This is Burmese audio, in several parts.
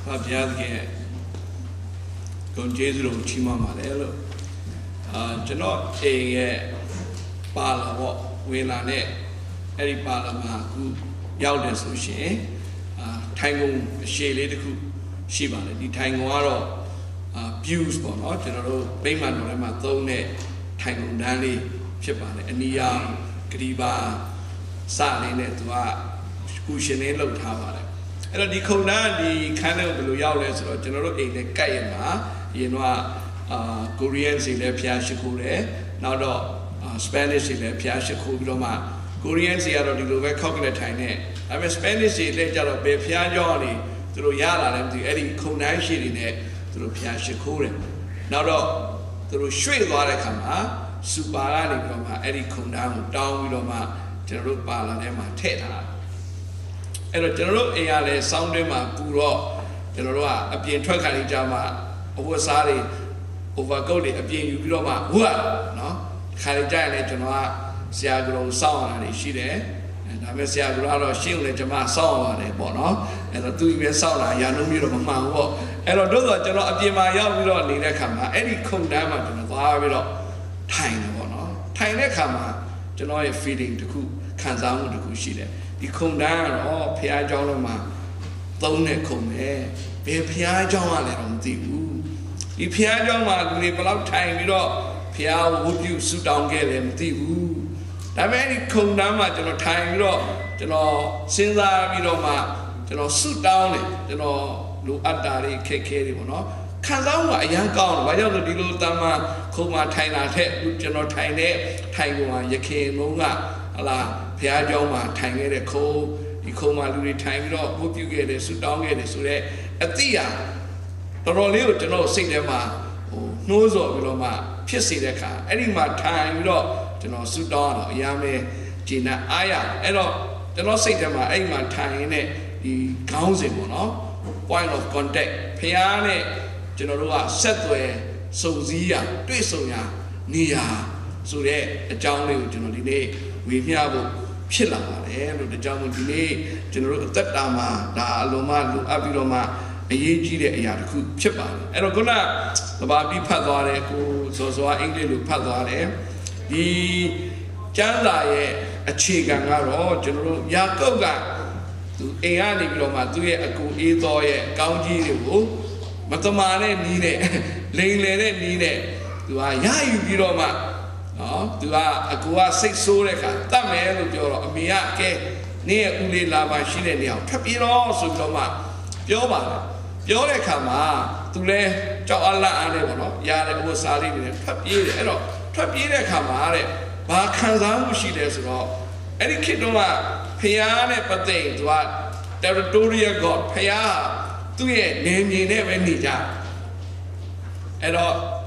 Fabian Conjesu Chima Malelo. Jano a Pala Wilane, Eri Palama, Yauda Sushi, Tango Shale Shiba, the Tangoaro, Pews Bono, General Bayman Rama Thone, Tango Dani, Chipan, Ania, Griba, Sali, Cushinello Tower. And the Kona, the kind of blue yowlers or general in the Kayama, you know, Koreans in their Piashikure, now the Spanish in their Piashikudoma, Koreans here are the Luve Coconut Tine. I mean, Spanish in the Jaro Bepiajoni, through Yala and the Eddie Konashi in it, through Piashikure. Now the Sri Larakama, Subarani Roma, Eddie Konam, down Roma, General Balanema Teta. And the general ALA sounded my Puro, General, a being Twakari Jama, over Sari, over Godi, a being Yuroma, what? No? Karijane Jama, Siagro sound and she there, and I miss Siagro, Shilne Jama sound and Bono, and the 2 years sound, Yanumi of a man walk. And although the general Abima Yawiro Nina Kama, any Kundama to the Varviro, Tiny Bono, Tiny Kama, Genoa feeding to cook, Kanzamu to Kushide. The Kundan or Pia Jonoma, Done Come, Pia Joma on the woo. The Pia Joma, we have time, you know, Pia would you sit down, get them the woo. That many Kundama, you know, time, you know, since I, you know, sit down, you know, look at that, KK, you know. Kanzawa, a young gown, why don't the little Dama, Koma Taina, you know, Tine, Taiwan, Yake, Monga, Allah. Pia Joma, Tangere Ko, Ikoma Luri Time, hope you get it, so down get it, so that a tia, the Rolio to know, sing them, knows of Viloma, Pissy the car, any more time, you know, suit down, Yame, Gina, Aya, and the no sing them, any more time in it, the council, no, point of contact, Piane, General, Setway, Sozia, Twisoya, Nia, so that a Johnny, General, we have. Pilla, and the German delay, General Tatama, Da Loma, Abiroma, a Yeji, Yaku, Chipa. And Ogona, the Babi Padare, so English Padare, the Janda, a Chigangaro, General Yakoga, to Ayani Groma, to a good Edoye, Gaudi, Matamane, Nine, Lane, Nine, to a Yayu Giroma. To a Gua 6 Sureka, Tamer, Miake, near Uli Lava Shilenia, Capino, Sutoma, Yoma, Yorekama, to le Joala Anemono, Yale Osari, Papire, Papire Camare, Bakanzamu Shiles, any kidoma, Piane Pate, to a territorial god, Pia, to ye, name ye never nija. And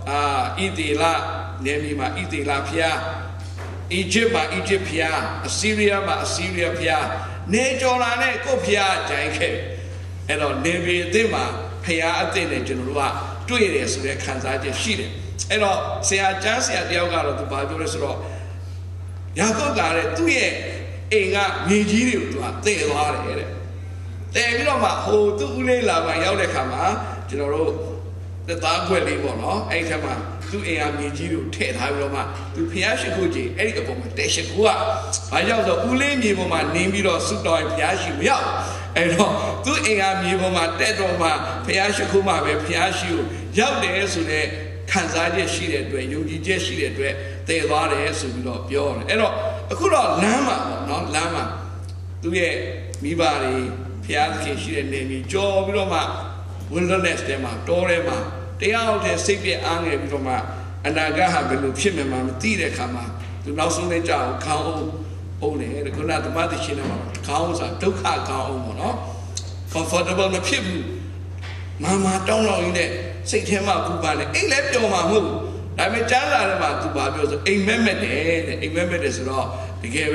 Idila. Nemima Itila Pia, Egypt, Egyptia, Assyria, Assyria Pia, Nejolane, Copia, Janke, and on Nevi Dima, Pia Atene General, 2 years to their Kansaja Shide. And all say I just at the Ogara to Bible restaurant. Yako got it 2 years, Inga, Niji to a day lot. There you know, my whole 2 Ula, my Yaudekama, General, the dark well, no, Aikama. To a Mijiru, Ted Havroma, to Piashikuji, Eric of Teshakua. I know the Ule Mivoma, Nimiro, Sudo, Piashi, Yao, and to a Mivoma, Tedroma, Piashakuma, Piashu, Yao de Sude, Kanzaja sheeted, where you just sheeted, where they are the Sudo, Pion, and a good Lama, not Lama, to a Mibari, Piaski, she and Nemi, Joe Viloma, Wilderness, Dema, Dorema. They are the Sapi Angel Roma, and I got a Chimama, Tide Kama, to Nausune Jow, Cow, only the Gunat Madichinama, cows are Duka Cow, no? Comfortable the people. Mamma don't know in it, say him up, Kubana, ain't left your mamu. I mean, Jala to Babos, a member is law, they gave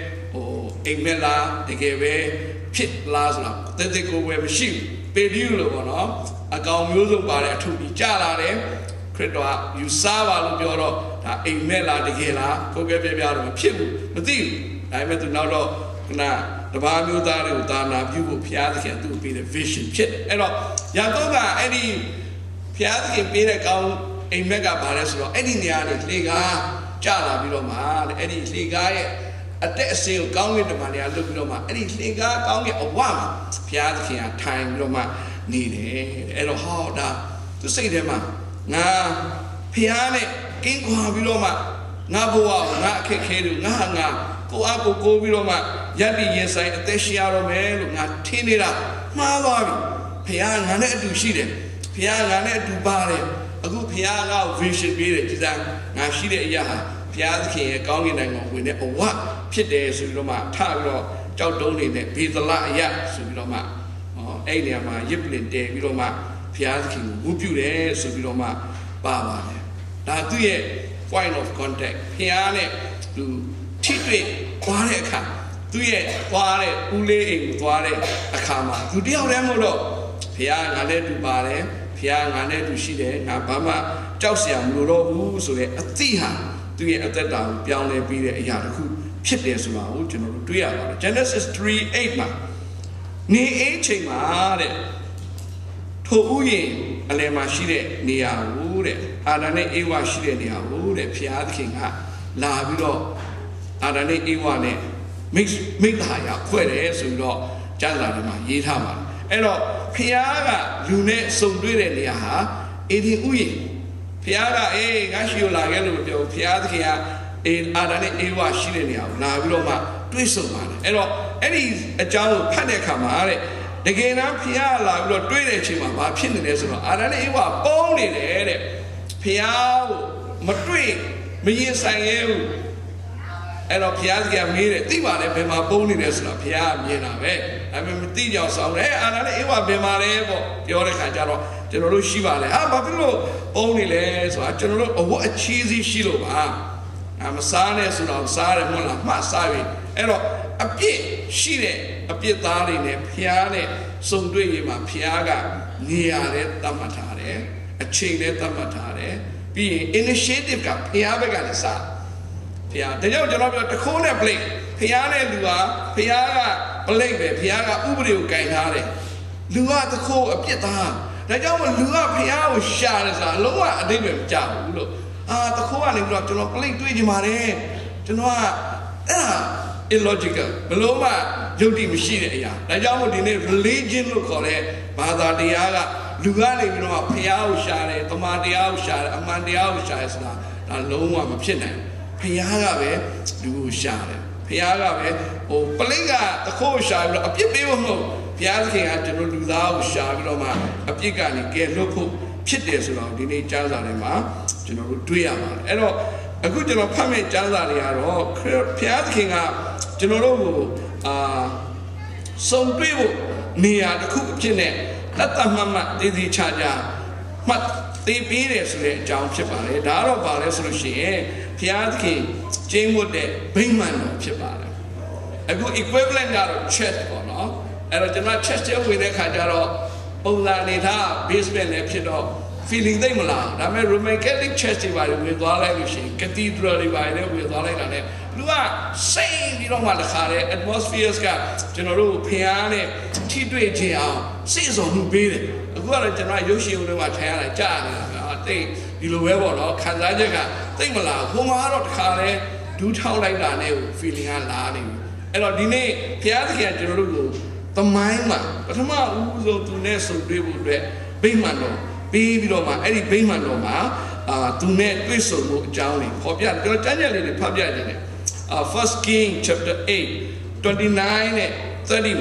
a mela, they gave a pit last, then they go where sheep, pay you, no? A gong music by to be Jala, Credo, you Sava Lubio, a mela de Gela, go get baby out of a pew, but I met to know na the Bamuda, Dana, you Piazzi do be the vision chit. And Yagoga, any Piazzi be a mega balance or any Niani Liga, Jala Biloma, any Liga. A sale going with the money, I look at anything going a one Piazzi and time Roma needed and a hard to say them. Na Piane, Inqua Viloma, Nabua, Na Kekedu, Nanga, go up, go Viloma, Yabi, yes, I Teshiaro Mel, not Tinida, Malawi, Pian, I never do see them, Pian, I never do Bale, a good Piana vision be it, now she did Yaha. Piazzi a gong in a win it or what? Pit days, Loma, Tagro, Joe Donny, be the la ya, Subiloma, or Aliama, Yiplin de Viloma, Piazzi, Wupu de Subiloma, Baba. Now do ye point of contact, Piane, do Titwe, Quareca, do ye Quare, Ule, Quare, Akama, do deal remodo, Pian, I let to Bale, Pian, I let to Shide, Nabama, Josiam, Luro, so a Tiha. Do you at that time, Piano be a Yadaku, Pit there, so general do ya. Genesis 3:8 ma. Ni a ma to Uye, Alema Shide, Nia Wood, Adane Ewa Shide, Nia Wood, Piad King Ha, La Vido, Adane Ewane, make the higher, quite so Jazama, Yitama. And Piaga, Lune, so do it, Nia, Edi Uye. Piaga, Gashio Lagano, Piazzi, Adane Ewa Shilenia, Naviloma, Twisselman. And any a job Panacamare, the Gena Piala, Dredechima, Pinnes, Adane Ewa, Bony, Piao, Madrid, me Sayu, and Piazzi made it. Diva, Pema Boniness, Pia, Miena, I remember Tijo song, Adane Ewa Bemare, Yoreka Jaro. General Shiva, Babilo, only less, or general, or what a cheesy shilo. I'm a son, as I'm sorry, Masavi, and a bit, Shide, a bit darling, a piano, some doing my piaga, near Tamatare, a chain Tamatare, being initiative, Piaga, Pia, the young general, the corner plate, Piana Lua, Piaga, Blake, Piaga, Ubrio, Gainare, Lua the co, a bit. Now, you will look up here with shadows. I look at the David Jow. Look, the Koan got to not play to Jimare. To know illogical. Beloma, Jody Machine. Now, you will need religion look on it. Bada Diaga, Lugani, you know, Piao Share, Tomatia Share, Amandia Shire. Now, Loma Machine. Piaga, do Share. Piaga, or Palinga, the Co Shire, a people. Piazzi had to do that with Shaviloma, a pigani, get local pit days around the Jazalema, General Duyama. And a good general Pame Jazalia, Piazzi up, General, some people near the cook chine, let the mamma did the charger. But they beat us with John Chipale, Daro Vales, Piazzi, Jane Wood, Bingman Chipale. A good equivalent of chest for no. And I did not chest with a Kajaro, Olanita, basement episode, feeling them loud. I may remain getting chesty with all everything, cathedral divided with all that. Lua, same, you don't want to have it, atmospheres got General Piane, Tidway Jia, season who beat it. The water general Yoshi will my tail, I think you will ever Kazajaga, think aloud, whom I don't call it, do tell like that, feeling alarming. And I deny Piazzi General. The mind, but I'm not to Nestle Baymano, Baby Roma, Eddie Baymano, to net whistle, Johnny, Popia, generally the Popia. 1 King chapter 8, 29, 30.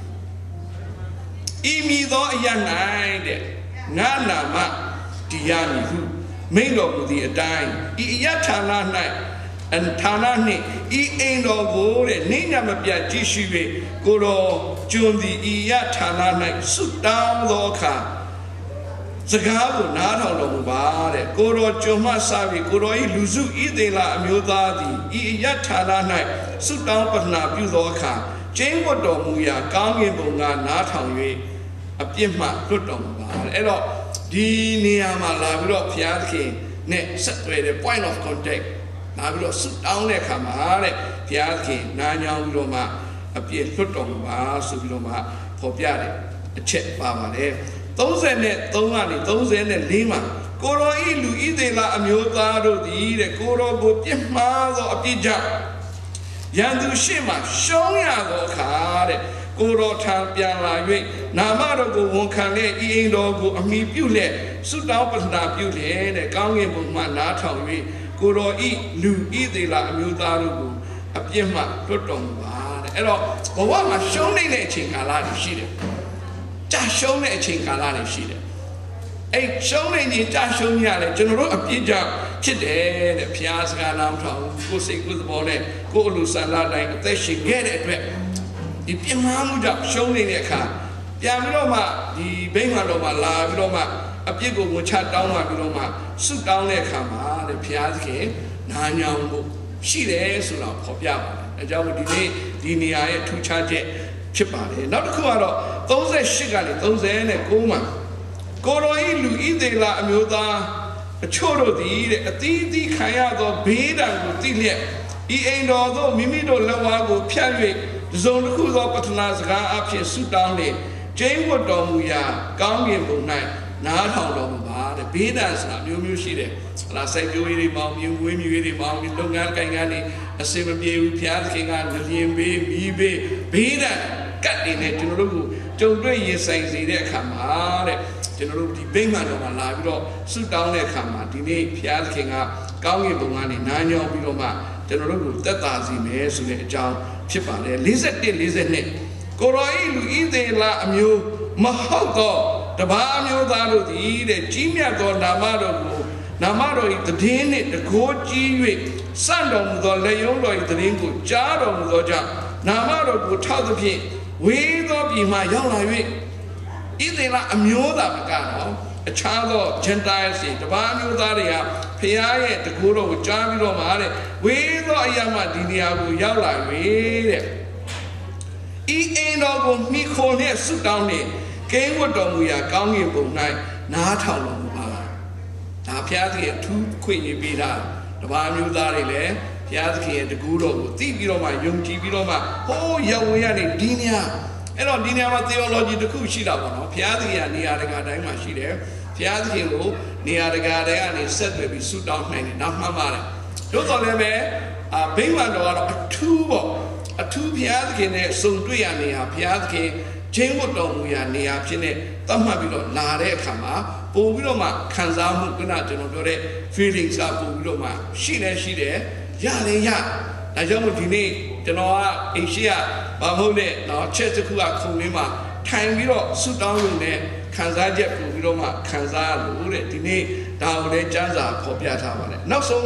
Imi though a young night, Nana ma, Diani, who made up the dying, Yatana night. And Tanani, ain't no good, and Nina Mabia Jishibe, Goro, Jundi, Iya Tanana, sit down the car. Zagabu, not on the bar, Goro, Joma Savi, Goro, Luzu, Idela, Mudadi, Iya Tanana, sit down but not you the car. Jane Wodo Muya, Gangi Bunga, not on you, a Pima, good on the bar. And the Niama Lavro Piazzi, net set with the point of contact. I will sit down there, come on, Piazzi, Nanya Roma, အပြည့်လွတ်တော်မူပါဆိုပြီးတော့မှဖော်ပြတယ်အချက်ပါပါတယ်33ကနေ34မှာကိုရောဤလူဣသေလအမျိုးသားတို့သည်တဲ့ကိုရောကိုပြစ်မှားသောအပြစ်ကြောင့်ရန်သူရှေ့မှာရှုံးရသောအခါတဲ့ကိုရောထံပြန်လာ၍နာမတော်ကိုဝန်ခံတဲ့ဤအိမ်တော်ကိုအမိပြုလျက်ဆုတောင်းပတနာပြုလျက်တဲ့ကောင်းကင်ဘုံမှနားထောင်၍ကိုရောဤလူဣသေလအမျိုးသားတို့ကိုအပြစ်မှလွတ်တော်မူပါတဲ့အဲ့တော့ဘဝမှာရှုံးနေတဲ့အချိန်ကာလတွေရှိတယ်ကြာရှုံးတဲ့အချိန်ကာလတွေရှိတယ်အဲ့ရှုံးနေရင်ကြာရှုံးရတယ်ကျွန်တော်တို့အပြစ်ကြောင့်ဖြစ်တယ်တဲ့ဘုရားစကားနားထောင်ကိုယ်စိတ်ကိုယ်သဘောနဲ့ကိုယ်အလိုဆန္ဒတိုင်းအသက်ရှင်ခဲ့တဲ့အတွက်ဒီပြင်းမာမှုကြောင့်ရှုံးနေတဲ့အခါပြန်ပြီးတော့မှဒီဘိမှန်တော်မှာလာပြီးတော့မှအပြစ်ကိုဝန်ချတောင်းမှပြီးတော့မှဆုတောင်းတဲ့အခါမှာတဲ့ဘုရားသခင်နာညောင်းဖို့ရှိတယ်ဆိုတော့ဖော်ပြပါတယ်အဲကြောင့်ဒီနေ့ဒီနေရာရဲ့ထူးခြားချက်ဖြစ်ပါတယ်နောက်တစ်ခုကတော့38ကနေ39မှာကိုရောဤလူဣသေလအမျိုးသားအချို့တို့သည်တဲ့အသီးသီးခံရသောဘေးဒဏ်ကိုသိလျက်ဤအိမ်တော်သို့မိမိတို့လက်ဝါးကိုဖြတ်၍ဇုံတစ်ခုသောပတ္ထနာစကားအဖြစ်ဆုတောင်းလေကျင်းဝတ်တော်မူရာကောင်းကင်ဘုံ၌နားထောင်တော်မူပါတဲ့ဘေးဒဏ်ဆိုတာမျိုးမျိုးရှိတယ်ဟလာစိုက်ပျိုးရေးတွေပေါင်းမြင်းဝင်းမြွေးတွေပေါင်းလုပ်ငန်းကိုင်ငန်းတွေအစင်မပြေဘူးဘုရားသခင်ကလျင်ဘေးမီးဘေးဘေးဒဏ်ကတ်နေနဲ့ကျွန်တော်တို့ကိုကြုံတွေ့ရင်ဆိုင်စေတဲ့အခါမှာတဲ့ကျွန်တော်တို့ဒီဘိမှန်တော်မှာလာပြီးတော့ဆုတောင်းတဲ့အခါမှာဒီနေ့ဘုရားသခင်ကကောင်းကင်ဘုံကနေနားညောင်းပြီးတော့မှကျွန်တော်တို့ကိုသက်သာစေမယ်ဆိုတဲ့အကြောင်းဖြစ်ပါတယ်41-42ကိုရောဤလူဣသေလအမျိုးမဟုတ်သောတပါးမျိုးသားတို့သည်တဲ့ကြီးမြတ်သောနာမတော်ကိုနာမတော်၏တည်င်းနှင့်တကိုးကြီး၍စံတော်မူသောလက်ယုံတော်၏တည်င်းကိုကြားတော်မူသောကြောင့်နာမတော်ကိုထောက်သဖြင့်ဝေသောပြည်မှရောက်လာ၍ဣသေလအမျိုးသားမကတော့အခြားသော Gentiles တွေတပါးမျိုးသားတွေကဖခင်ရဲ့တကူတော်ကိုကြားပြီးတော့မှတဲ့ဝေသောအရာမှဒီနေရာကိုရောက်လာ၍တဲ့ဤအိမ်တော်ကိုမိခိုနဲ့ဆုတောင်းနေကိန်းဝတ်တော်မူရာကောင်းကင်ဘုံ၌နားထောင်တော်မူပါဒါဘုရားသခင်အထူးခွင့်ရပေးတာတပါးမျိုးသားတွေလည်းဘုရားသခင်ရဲ့တကူတော်ကိုသိပြီးတော့မှယုံကြည်ပြီးတော့မှဟိုးရောက်ဝင်ရနေဒီနေရာအဲ့တော့ဒီနေရာမှာ theology တစ်ခုရှိတာပေါ့နော်ဘုရားသခင်ကနေရာတကာတိုင်းမှာရှိတယ်ဘုရားသခင်ကိုနေရာတကာတွေကနေဆက်သွယ်ပြီးဆုတောင်းနိုင်တယ်နောက်မှပါတယ်တို့တော်လည်းပဲဘိမှန်တော်ကတော့အထူးပေါ့အထူးဘုရားသခင်နဲ့စုံတွေ့ရနေဟာဘုရားသခင်ချင်းဝတ်တော်မူရာနေရာဖြစ်နေသတ်မှတ်ပြီးတော့လာတဲ့အခါမှာပို့ပြီးတော့မှခံစားမှုကကျွန်တော်ပြောတဲ့ feelings ကပို့ပြီးတော့မှရှိတယ်ရလေရဒါကြောင့်မို့ဒီနေ့ကျွန်တော်ကအိမ်ရှိကဘာမဟုတ်နဲ့တော့ချက်တစ်ခုကခုံလေးမှာထိုင်ပြီးတော့ဆူတောင်းလို့နဲ့ခံစားချက်ပို့ပြီးတော့မှခံစားလို့တဲ့ဒီနေ့ဒါကိုလည်းကျမ်းစာဖော်ပြထားပါတယ်နောက်ဆုံး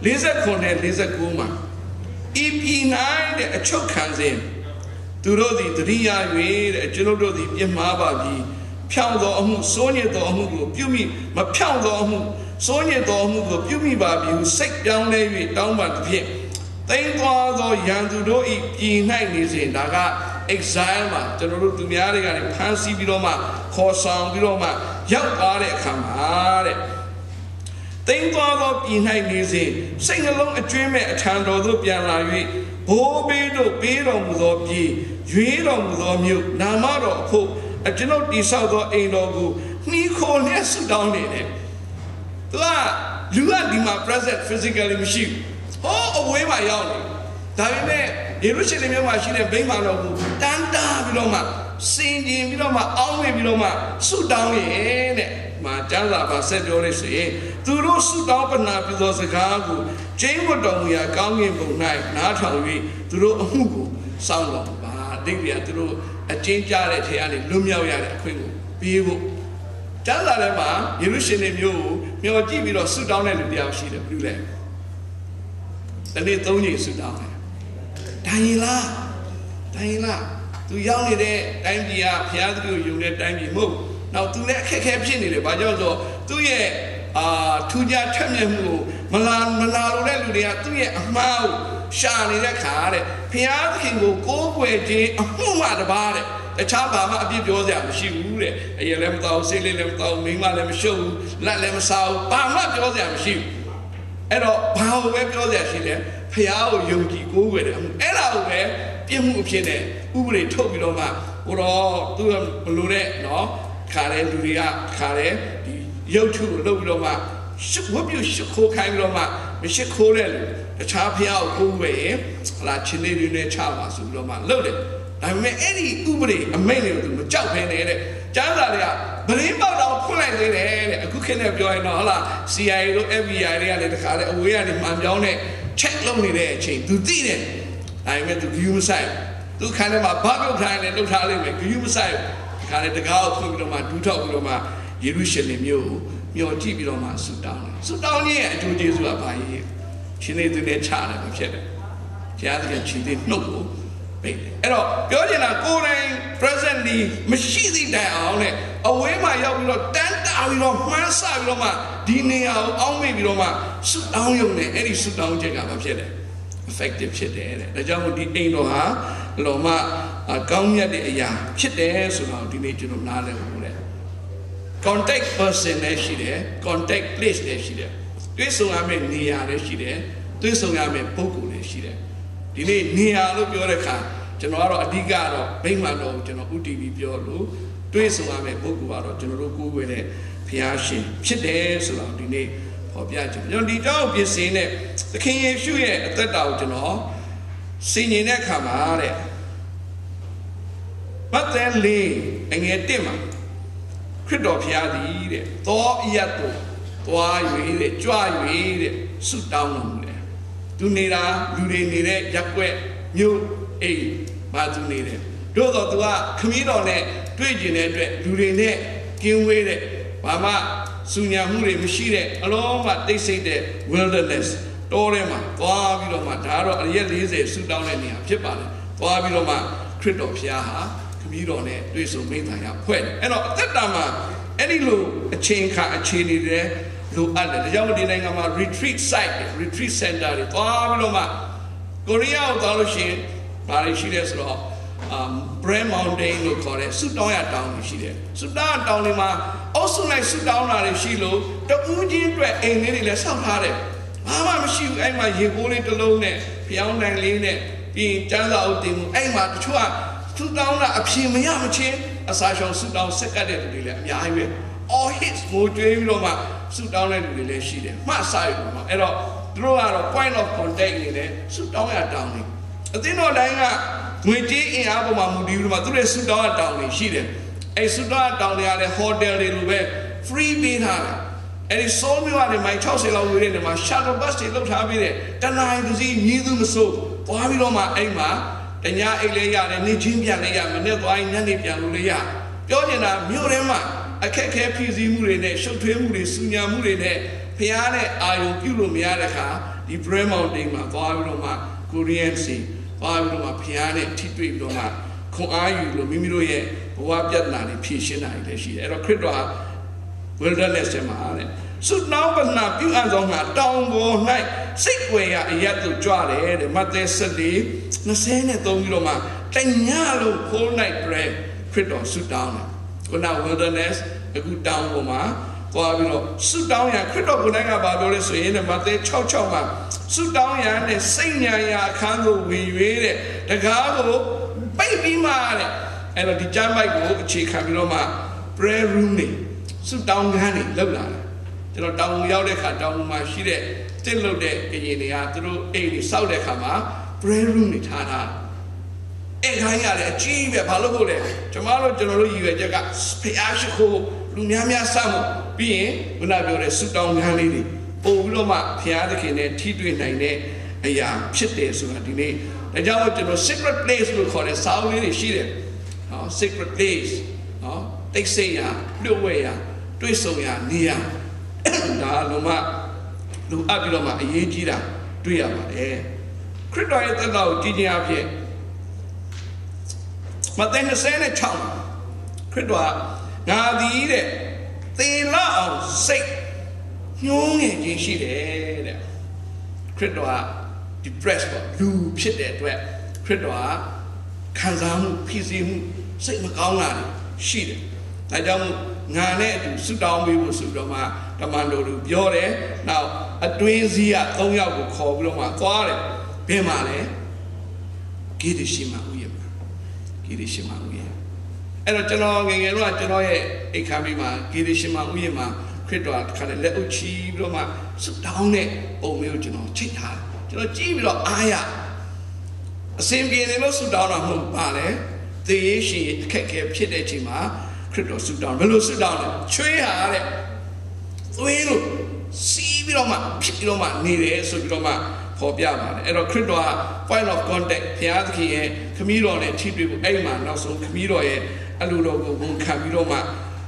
49နဲ့49မှာဤပြည်၌တဲ့အချုပ်ခံစဉ်သူတို့သည်တရိယာ၍တဲ့ကျွန်တို့သည်ပြစ်မှားပါပြီဖြောင့်သောအမှုစိုးညစ်သောအမှုကိုပြုမိမဖြောင့်သောအမှုစိုးညစ်သောအမှုကိုပြုမိပါပြီဟုစိတ်ပြောင်းလဲ၍တောင်းပန်သဖြင့်သိမ်းသွားသောရန်သူတို့ဤပြည်၌နေစဉ်ဒါက exile မှာကျွန်တော်တို့သူများတွေကနေဖမ်းဆီးပြီးတော့မှခေါ်ဆောင်ပြီးတော့မှရောက်သွားတဲ့အခါမှာတဲ့သိမ်းသွားသောပြည်၌နေစဉ်စိတ်နှလုံးအကျွင်းမဲ့အထံတော်သို့ပြန်လာ၍ဘိုးဘေးတို့ပေးတော်မူသောပြည်ရွေးတော်မူသောမြို့နာမတော်အဖို့ကျွန်ုပ်တိဆောက်သောအိမ်တော်ကိုနှီးခိုလျက်ဆုတောင်းနေတယ်။သူကလူကဒီမှာ present physically မရှိဘူး။ဟောအဝေးမှာရောက်နေ။ဒါပေမဲ့ယေရုရှလင်မြို့မှာရှိတဲ့ဗိမာန်တော်ကိုတန်းတားပြီးတော့မှစင်ကြင်ပြီးတော့မှအောင်းဝင်ပြီးတော့မှဆုတောင်းရဲ့တဲ့။မှာကျမ်းစာပါဆက်ပြောလို့ဆိုရင်သူတို့ဆုတောင်းပနာပြုသောစကားကိုကျင်းဝတ်တော်မူရာကောင်းကင်ဘုံ၌နားထောင်၍သူတို့အမှုကိုစောင့်တော်ပါ။တိတ်ပြသူတို့အကျဉ်းကြတဲ့ထဲကနေလွတ်မြောက်ရတဲ့အခွင့်ကိုပေးဖို့ကျမ်းစာထဲမှာယေရုရှလင်မြို့ကိုမျှော်ကြည့်ပြီးတော့ဆုတောင်းတဲ့လူတယောက်ရှိတယ်ဘယ်လိုလဲတနေ့3ချိန်ဆုတောင်းတယ်ဒိုင်လားသူရောက်နေတဲ့တိုင်းပြည်ကဘုရားသခင်ကိုယုံတဲ့တိုင်းပြည်မဟုတ်နောက်သူလည်းအခက်အခဲဖြစ်နေတယ်ဘာကြောင့်ဆိုသူ့ရဲ့ထူးခြားထက်မြက်မှုကိုမလာလို့တဲ့လူတွေကသူ့ရဲ့အမှားကိုရှာနေတဲ့ခါတဲ့ဘုရားသခင်ကိုကိုးကွယ်ခြင်းအမှုမှတပါးတဲ့တခြားဘာမှအပြစ်ပြောစရာမရှိဘူးတဲ့အရင်လည်းမတော်ဆေးလေးလည်းမတော်မိန်းမလည်းမရှုပ်ဘူးလက်လည်းမစားဘူးဘာမှပြောစရာမရှိဘူးအဲ့တော့ဘာလို့ပဲပြောစရာရှိလဲဖဖျားကိုယုံကြည်ကိုးကွယ်တယ်အဲ့ဒါကိုပဲပြည့်မှုအဖြစ်နဲ့ဥပဒေထုတ်ပြီးတော့မှဟိုတော့သူဘလို့တဲ့နော်ခါတဲ့လူတွေကခါတဲ့ဒီရုပ်ထုကိုလုပ်ပြီးတော့မှဝတ်ပြုရှ िख ိုးခိုင်းပြီးတော့မှမရှိခိုးတဲ့လူတခြားဖျားကိုကိုးကွယ်ရင်ဟလာချင်းလေးတွေနဲ့ချပါဆိုပြီးတော့မှလုပ်တယ်ဒါပေမဲ့အဲ့ဒီဥပဒေအမိန့်တွေကိုသူမကြောက်ဖဲနေတဲ့ကျမ်းစာတွေကဗရင်းပေါက်တော့ဖွင့်လိုက်သေးတယ်တဲ့အခုခေတ်နဲ့ပြောရင်တော့ဟလာ CIA တို့ FBI တွေကလည်းတခါလေအဝေးကနေမှန်ပြောင်းနဲ့ check လုပ်နေတဲ့အချိန်သူသိတယ်ဒါပေမဲ့သူဂယူမဆိုင်သူခါထဲမှာဘာပြုတ်ထိုင်လဲလှုပ်ထားလိုက်မယ်ဂယူမဆိုင်ခါလေတကားကိုဖွင့်ပြီးတော့မှဒူးထောက်ပြီးတော့မှယေရုရှလင်မြို့ကိုမျှော်ကြည့်ပြီးတော့မှဆူတောင်းတယ်ဆူတောင်းခြင်းရဲ့အကျိုးကျေးဇူးကဘာကြီးရှင်နေသူနဲ့ချတယ်မဖြစ်တယ်ဘုရားသခင်ချီသေးနှုတ်ကိုပိတ်တယ်အဲ့တော့ပြောချင်တာကိုယ်တိုင် presently မရှိသည့်တိုင်အောင်နဲ့အဝေးမှာရောက်ပြီးတော့တန်းတာပြီးတော့မှန်းဆပြီးတော့မှဒီနေရာကိုအောင်းမိပြီးတော့မှဆူတောင်းရုံနဲ့အဲ့ဒီဆူတောင်းချက်ကဘာဖြစ်လဲ effective ဖြစ်တယ်တဲ့ဒါကြောင့်မို့ဒီအိမ်တော်ဟာလောမကောင်းမြတ်တဲ့အရာဖြစ်တယ်ဆိုတော့ဒီနေ့ကျွန်တော်နားလည်ဖို့တဲ့ contact person လည်းရှိတယ် contact place လည်းရှိတယ်တွေ့ဆုံရမယ့်နေရာလည်းရှိတယ်တွေ့ဆုံရမယ့်ပုဂ္ဂိုလ်လည်းရှိတယ်ဒီနေ့နေရာလို့ပြောတဲ့အခါကျွန်တော်ကတော့အဓိကတော့ဗိမာန်တော်ကိုကျွန်တော် UTV ပြောလို့တွေ့ဆုံရမယ့်ပုဂ္ဂိုလ်ကတော့ကျွန်တော်တို့ကိုးကွယ်တဲ့ဘုရားရှင်ဖြစ်တယ်ဆိုတော့ဒီနေ့ဖော်ပြချင်ကျွန်တော်ဒီတောင်းပြင်ဆင်တဲ့သခင်ယေရှုရဲ့အသက်တာကိုကျွန်တော်ဆင်ញင်တဲ့အခါမှာတဲ့ပတ်သက်လေးအငယ်1မှာခရစ်တော်ဘုရားသည်တဲ့သောအရတ်ကိုသွား၍တဲ့ကြွ၍တဲ့ဆုတောင်းတော်မူတယ်သူနေတာလူတွေနေတဲ့ရက်ွက်မြို့အိမ်မှာသူနေတယ်တို့တော့သူကခမည်းတော်နဲ့တွေ့ကျင်တဲ့အတွက်လူတွေနဲ့ကင်းဝေးတဲ့ဘာမှစူညာမှုတွေမရှိတဲ့အလုံးမှတိတ်ဆိတ်တဲ့ wilderness တောထဲမှာသွားပြီးတော့မှဒါကတော့အရက်40ဆုတောင်းတဲ့နေရာဖြစ်ပါတယ်သွားပြီးတော့မှခရစ်တော်ဘုရားဟာခမည်းတော်နဲ့တွေ့ဆုံမိန့်သားရဖွဲ့တယ်အဲ့တော့အသက်တာမှာအဲ့ဒီလိုအချိန်ခါအခြေအနေတွေလိုအပ်တယ်ဒါကြောင့်ဒီနိုင်ငံမှာ retreat site retreat center တွေသွားပြီးတော့မှကိုရီးယားကိုသွားလို့ရှိရင်ဘာတွေရှိလဲဆိုတော့Brand Mountain လို့ခေါ်တဲ့ဆူတောင်းရတောင်းတွေရှိတယ်ဆူတောင်းတောင်းတွေမှာအုပ်စုလိုက်ဆူတောင်းတာတွေရှိလို့တဦးချင်းအတွက်အိမ်လေးတွေလည်းဆောက်ထားတယ်ဘာမှမရှိဘူးအဲ့မှာရေကိုးလေးတစ်လုံးနဲ့ဖျောင်းနိုင်လေးနဲ့ပြီးရင်ကျန်းစာအုပ်တင်မှုအဲ့မှာတချို့ကဆူတောင်းတာအဖြေမရမချင်းအစာရှောင်ဆူတောင်းဆက်ကတ်တဲ့လူတွေလည်းအများကြီးပဲ all hits ကိုကြွေးပြီးတော့မှဆူတောင်းတဲ့လူတွေလည်းရှိတယ်မှတ်စားရပါမှာအဲ့တော့သူတို့ကတော့ point of contact နေတယ်ဆူတောင်းရတောင်းနေအသင်းတော်တိုင်းကငွေကြေးအင်အားပေါ်မှာမူတည်ပြီးတော့သူတို့ဆူတောင်းရတောင်းနေရှိတယ်အဲ့ဆူတောင်းရတောင်းနေရတဲ့ hotel တွေလိုပဲ free ပေးထားတယ်အဲ့ဒီစိုးမျိုးကနေမိုင်60လောက်ဝေးတဲ့နေမှာ shuttle bus တွေလောက်ထားပြီးတဲ့တနားရီတစ်စီးမြည်သူမစိုးသွားပြီးတော့မှအဲ့မှာတညအိတ်လေးရတယ်နေ့ချင်းပြန်လေးရမနေ့သွားရင်ညနေပြန်လို့လေးရပြောနေတာမြို့ထဲမှာအခက်ခဲဖြည့်ဆည်းမှုတွေနဲ့ရှုပ်ထွေးမှုတွေစူညာမှုတွေနဲ့ဖျားတဲ့အာယုံပြုလို့မရတဲ့အခါဒီ Brand Mountain မှာသွားပြီးတော့မှ Korean စီသွားပြီးတော့မှဖျားနဲ့ထိတွေ့ပြီးတော့မှခွန်အားယူလို့မိမိတို့ရဲ့ဘဝပြဿနာတွေဖြေရှင်းတာတွေလည်းရှိတယ်အဲ့တော့ခရစ်တော်ဟာ wilderness မှာတဲ့ဆုတောင်းပနာပြုအပ်သောငါတောင်ပေါ်၌စိတ်ွယ်ရာအရတ်သို့ကြွတယ်တဲ့မဿဲ14:23ပြီးတော့မှတညလုံးခိုး၌ပြဲခရစ်တော်ဆုတောင်းတယ်ခုန wilderness အခုတောင်ပေါ်မှာသွားပြီးတော့ဆုတောင်းရခရစ်တော်ကိုယ်တိုင်ကဘာပြောလဲဆိုရင်မဿဲ6:6မှာဆုတောင်းရနဲ့စိတ်ဉာဏ်ရာအခန်းကိုဝင်၍တဲ့တကားကိုပိတ်ပြီးမှတဲ့အဲ့တော့ဒီကျမ်းပိုက်ကိုအခြေခံပြီးတော့မှ prayer room နေဆုတောင်းခန်းနေလောက်လာတယ်ကျွန်တော်တောင်ရောက်တဲ့ခါတောင်မှာရှိတဲ့တစ်လုတ်တဲ့ကရင်တွေကသူတို့အိမ်တွေစောက်တဲ့ခါမှာ prayer room နေထားတာအဲ့ခိုင်းရတယ်အကြီးပဲဘာလို့ဖို့လဲကျွန်တော်တို့ရည်ရွယ်ချက်ကဖျားရှိခိုးလူများများစမှုပြီးရင်ခုနပြောတဲ့ဆုတောင်းခန်းလေးတွေပို့ပြီးတော့မှဖျားသခင်နဲ့ထိတွေ့နိုင်တဲ့အရာဖြစ်တယ်ဆိုတာဒီနေ့ဒါကြောင့်မို့ကျွန်တော် secret place လို့ခေါ်တဲ့စာအုပ်လေးတွေရှိတယ်နော် secret place နော်တိတ်ဆိတ်ရာလွတ်ဝဲရာတွေ့ဆုံရာနေရာဒါလုံးဝလူအပ်ပြီးတော့မှအရေးကြီးတာတွေ့ရပါတယ်ခရစ်တော်ရဲ့သက်တာကိုကြည်ကျင်အဖြစ်မဿဲ26ခရစ်တော်ငါသည်တဲ့သေလောက်အောင်စိတ်ညှိုးငယ်ခြင်းရှိတယ်တဲ့ခရစ်တော်က depressed ပေါ့လူဖြစ်တဲ့အတွက်ခရစ်တော်ကခံစားမှုဖိစီးမှုစိတ်မကောင်းတာရှိတယ်ဒါကြောင့်ငါနဲ့အတူဆုတောင်းပေးဖို့ဆိုတော့မှတမန်တော်တို့ပြောတယ်နောက်အတွင်းစည်းက3ယောက်ကိုခေါ်ပြီးတော့မှသွားတယ်ဘယ်မှာလဲဂေဒရှိမဥယျာဉ်မှာဂေဒရှိမဥယျာဉ်အဲ့တော့ကျွန်တော်ငယ်ငယ်တော့ကျွန်တော်ရဲ့အိတ်ခမ်းပြီးမှာဂေဒရှိမဥယျာဉ်မှာခရစ်တော်တစ်ခါလက်အုပ်ချီပြီးတော့မှဆုတောင်းတဲ့ပုံမျိုးကျွန်တော်ချိတ်ထားကျွန်တော်ကြည့်ပြီးတော့အားရအစင်ပြေတယ်လို့ဆုတောင်းတာမဟုတ်ပါလေသေရရှိအခက်အခဲဖြစ်တဲ့အချိန်မှာခရစ်တော်ဆုတောင်းဘယ်လိုဆုတောင်းလဲချွေးဟာတဲ့သွေးလို့စီးပြီးတော့မှဖြစ်ပြီးတော့မှနေတယ်ဆိုပြီးတော့မှပေါ်ပြပါတယ်အဲ့တော့ခရစ်တော်က point of contact ဘုရားသခင်ရဲ့ခမည်းတော်နဲ့ထိတွေ့ဖို့အဲ့မှာနောက်ဆုံးခမည်းတော်ရဲ့အလိုတော်ကိုဝန်ခံပြီးတော့မှ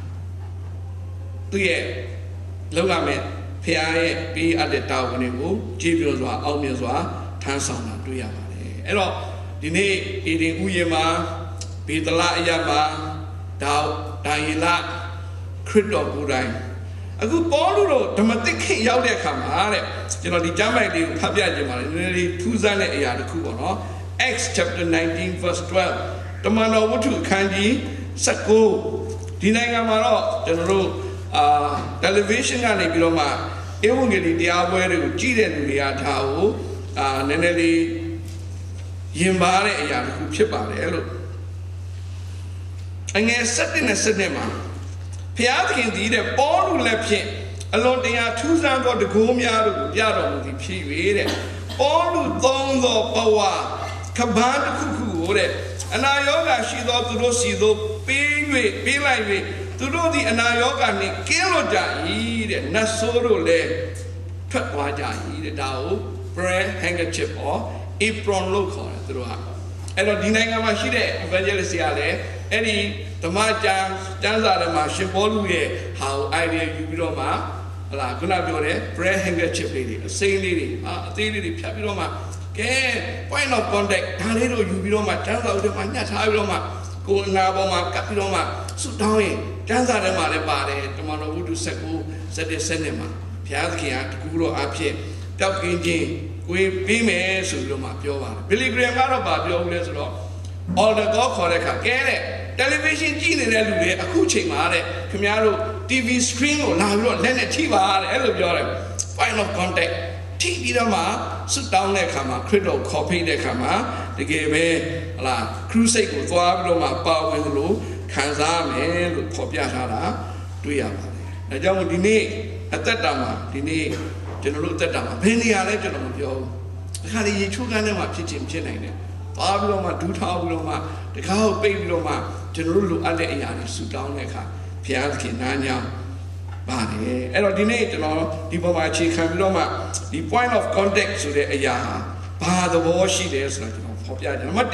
သူရဲ့လောက်ရမယ်ဘုရားရဲ့ပေးအပ်တဲ့တာဝန်တွေကိုကြည်ပြောစွာအောင်မြင်စွာထမ်းဆောင်တာတွေ့ရပါတယ်အဲ့တော့ဒီနေ့အေဒင်ဥယျာဉ်မှာဘေသလအရာမှာဒါယေလခရစ်တော်ကိုယ်တိုင်အခုပေါလုတို့ဓမ္မသစ်ခေတ်ရောက်တဲ့အခါမှာတဲ့ကျွန်တော်ဒီကျမ်းပိုက်လေးကိုဖတ်ပြခြင်းပါတယ်နည်းနည်းလေးထူးဆန်းတဲ့အရာတစ်ခုပေါ့နော် Acts chapter 19 verse 12 တမန်တော်ဝတ္ထုအခန်းကြီး19ဒီနိုင်ငံမှာတော့ကျွန်တော်တို့television ကနေပြီးတော့မှဧဝံဂေလိတရားပွဲတွေကိုကြည့်တဲ့လူတွေကဒါကိုနည်းနည်းလေးရင်ပါတဲ့အရာတစ်ခုဖြစ်ပါတယ်လို့အငယ်7နဲ့7မှာဘုရားသခင်သည်တဲ့ပေါလုလက်ဖြင့်အလွန်တရာထူးဆန်းသောတကူများတို့ကိုပြတော်မူသည်ဖြစ်၍တဲ့ပေါလုသုံးသောပဝါကဘာတစ်ခုခုကိုတဲ့အနာရောဂါရှိသောသူတို့စီသို့ပေးလိုက်၍သူတို့သည်အနာရောဂါနှင့်ကင်းလွတ်ကြ၏တဲ့နတ်ဆိုးတို့လည်းထွက်သွားကြ၏တဲ့ဒါကို prayer handkerchief or apron လို့ခေါ်တယ်သူတို့ကအဲ့တော့ဒီနိုင်ငံမှာရှိတဲ့ evangelist တွေကလည်းအဲ့ဒီဓမ္မကျမ်းစာထဲမှာရှင်ပေါလုရဲ့ဟာကို idea ယူပြီးတော့မှဟလာခုနပြောတဲ့ prayer handkerchief လေးတွေအစိမ်းလေးတွေအသေးလေးတွေဖြတ်ပြီးတော့မှကဲ point of contact ဒါလေးတို့ယူပြီးတော့မှကျမ်းစာထဲမှာညှပ်ထားပြီးတော့မှကိုယ်အနာပေါ်မှာကပ်ပြီးတော့မှဆုတောင်းရင်ကျမ်းစာထဲမှာလည်းပါတယ်တမန်တော်ဝတ္ထု19 7မှာဘုရားသခင်ကတကူတော်အဖြစ်ပျောက်ကင်းခြင်းကိုပေးမယ်ဆိုပြီးတော့မှပြောပါတယ်ဘီလီဂရမ်ကတော့ဗာပြောဦးလဲဆိုတော့ order ကောခေါ်တဲ့အခါကဲတဲ့ television ကြည့်နေတဲ့လူတွေအခုချိန်မှာတဲ့ခင်ဗျားတို့ TV screen ကိုလာပြီးတော့လက်နဲ့ထိပါတဲ့အဲ့လိုပြောတယ် point of contact ထိပြီးတော့မှဆုတောင်းတဲ့အခါမှာခရစ်တော်ခေါ်ဖိတ်တဲ့အခါမှာတကယ်ပဲဟလာ crusade ကိုသွားပြီးတော့မှပါဝင်လို့ခံစားမယ်လို့ဖော်ပြထားတာတွေ့ရပါတယ်။ဒါကြောင့်ဒီနေ့အသက်တာမှာဒီနေ့ကျွန်တော်တို့အသက်တာမှာဘယ်နေရာလဲကျွန်တော်မပြောဘူး။အခါလေးရေချိုးကန်းထဲမှာဖြစ်ခြင်းဖြစ်နိုင်တယ်။သွားပြီးတော့မှဒူးထောက်ပြီးတော့မှတကားကိုပိတ်ပြီးတော့မှကျွန်တော်တို့လိုအပ်တဲ့အရာတွေဆူတောင်းတဲ့အခါဘုရားသခင်နားညောင်းပါတယ်။အဲ့တော့ဒီနေ့ကျွန်တော်ဒီပေါ်မှာအခြေခံပြီးတော့မှဒီ point of contact ဆိုတဲ့အရာဟာဘာသဘောရှိတယ်ဆိုတော့ကျွန်တော်ဖော်ပြကြတယ်။နံပါတ်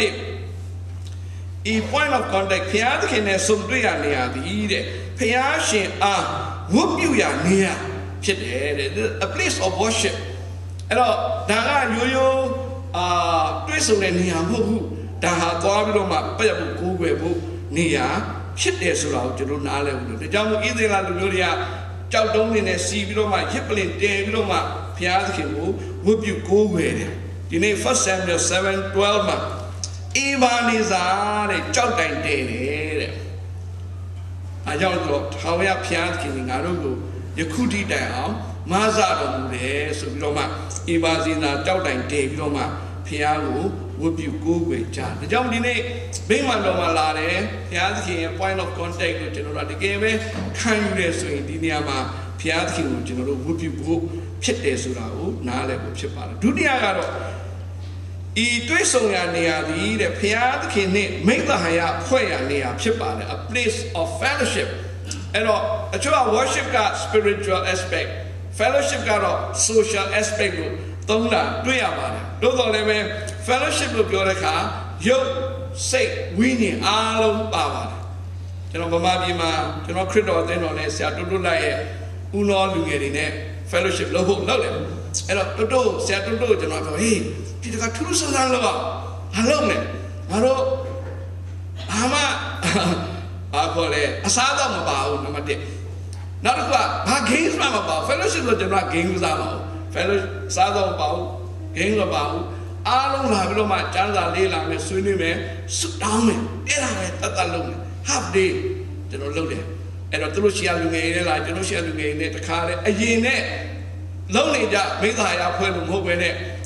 1ഈ point of contact ဘုရားသခင်နဲ့ဆုံတွေ့ရနေရသည်တဲ့ဘုရားရှင်အားဝတ်ပြုရနေရဖြစ်တယ်တဲ့ a place of worship အဲ့တော့ဒါကရိုးရိုးတွေ့ဆုံတဲ့နေရာမဟုတ်ဘူးဒါဟာသွားပြီးတော့မှပြတ်ဖို့ကိုးကွယ်ဖို့နေရာဖြစ်တယ်ဆိုတာကိုကျွန်တော်နားလည်ဘူးလို့ဒါကြောင့်မို့ဣသရေလလူမျိုးတွေကကြောက်တုံးနေနဲ့စီပြီးတော့မှရစ်ပလင်တဲပြီးတော့မှဘုရားသခင်ကိုဝတ်ပြုကိုးကွယ်တယ်ဒီနေ့ 1 Samuel 7:12 မှာအေဗာနေစာတဲ့ကြောက်တိုင်တဲတယ်တဲ့အားကြောင့်တော့ထာဝရဘုရားသခင်ငါတို့ကိုယခုထိတိုင်အောင်မဆတော်မူတယ်ဆိုပြီးတော့မှအေဗာစီနာကြောက်တိုင်တဲပြီးတော့မှဘုရားကိုဝတ်ပြုကိုးကွယ်ကြဒါကြောင့်ဒီနေ့ဗိမာန်တော်မှာလာတယ်ဘုရားသခင်ရဲ့ point of contact ကိုကျွန်တော်တို့တကယ်ပဲခံယူရဆိုရင်ဒီနေရာမှာဘုရားသခင်ကိုကျွန်တော်တို့ဝတ်ပြုဖို့ဖြစ်တယ်ဆိုတာကိုနားလည်ဖို့ဖြစ်ပါတယ်ဒုတိယကတော့ဤတွေ့ဆုံရနေရာသည်တဲ့ဘုရားသခင်နဲ့မိဿဟာယဖွဲ့ရနေရာဖြစ်ပါတယ် a place of fellowship အဲ့တော့အချို့က worship က spiritual aspect fellowship ကတော့ social aspect ကိုသုံးတာတွေ့ရပါတယ်သို့တော်လည်းပဲ fellowship လို့ပြောတဲ့အခါရုပ်စိတ်ဝိညာဉ်အားလုံးပါပါတယ်ကျွန်တော်ဗမာပြည်မှာကျွန်တော်ခရစ်တော်အသင်းတော်နဲ့ဆရာတွတ်လိုက်ရဲ့ဦးတော်လူငယ်တွေနဲ့ fellowship လုပ်ဖို့လုပ်တယ်အဲ့တော့တွတ်ဆရာတွတ်ကျွန်တော်ပြောဟေးဒီတကထူးဆန်းဆန်းလို့ဘာလုပ်လဲငါတို့ဘာမှဘာခေါ်လဲအစားတော့မပါဘူးနံပါတ်1နောက်တစ်ခုကဘာ games မှမပါဘူး fellowship လို့ကျွန်တော် game စားပါဘူး fellowship စားတော့မပါဘူး game မပါဘူးအားလုံးလာပြီးတော့မှကျမ်းစာလေးလာမယ်ဆွေးနွေးမယ်ဆုတောင်းမယ်အဲ့ဒါပဲတတ်လုပ်မယ် half day ကျွန်တော်လုပ်တယ်အဲ့တော့သူတို့ရှီယာလူငယ်တွေလာကျွန်တော်ရှီယာလူငယ်တွေနဲ့တခါလေအရင်နဲ့လုံးနေကြမိသားစုဖွဲ့လို့မဟုတ်ပဲနဲ့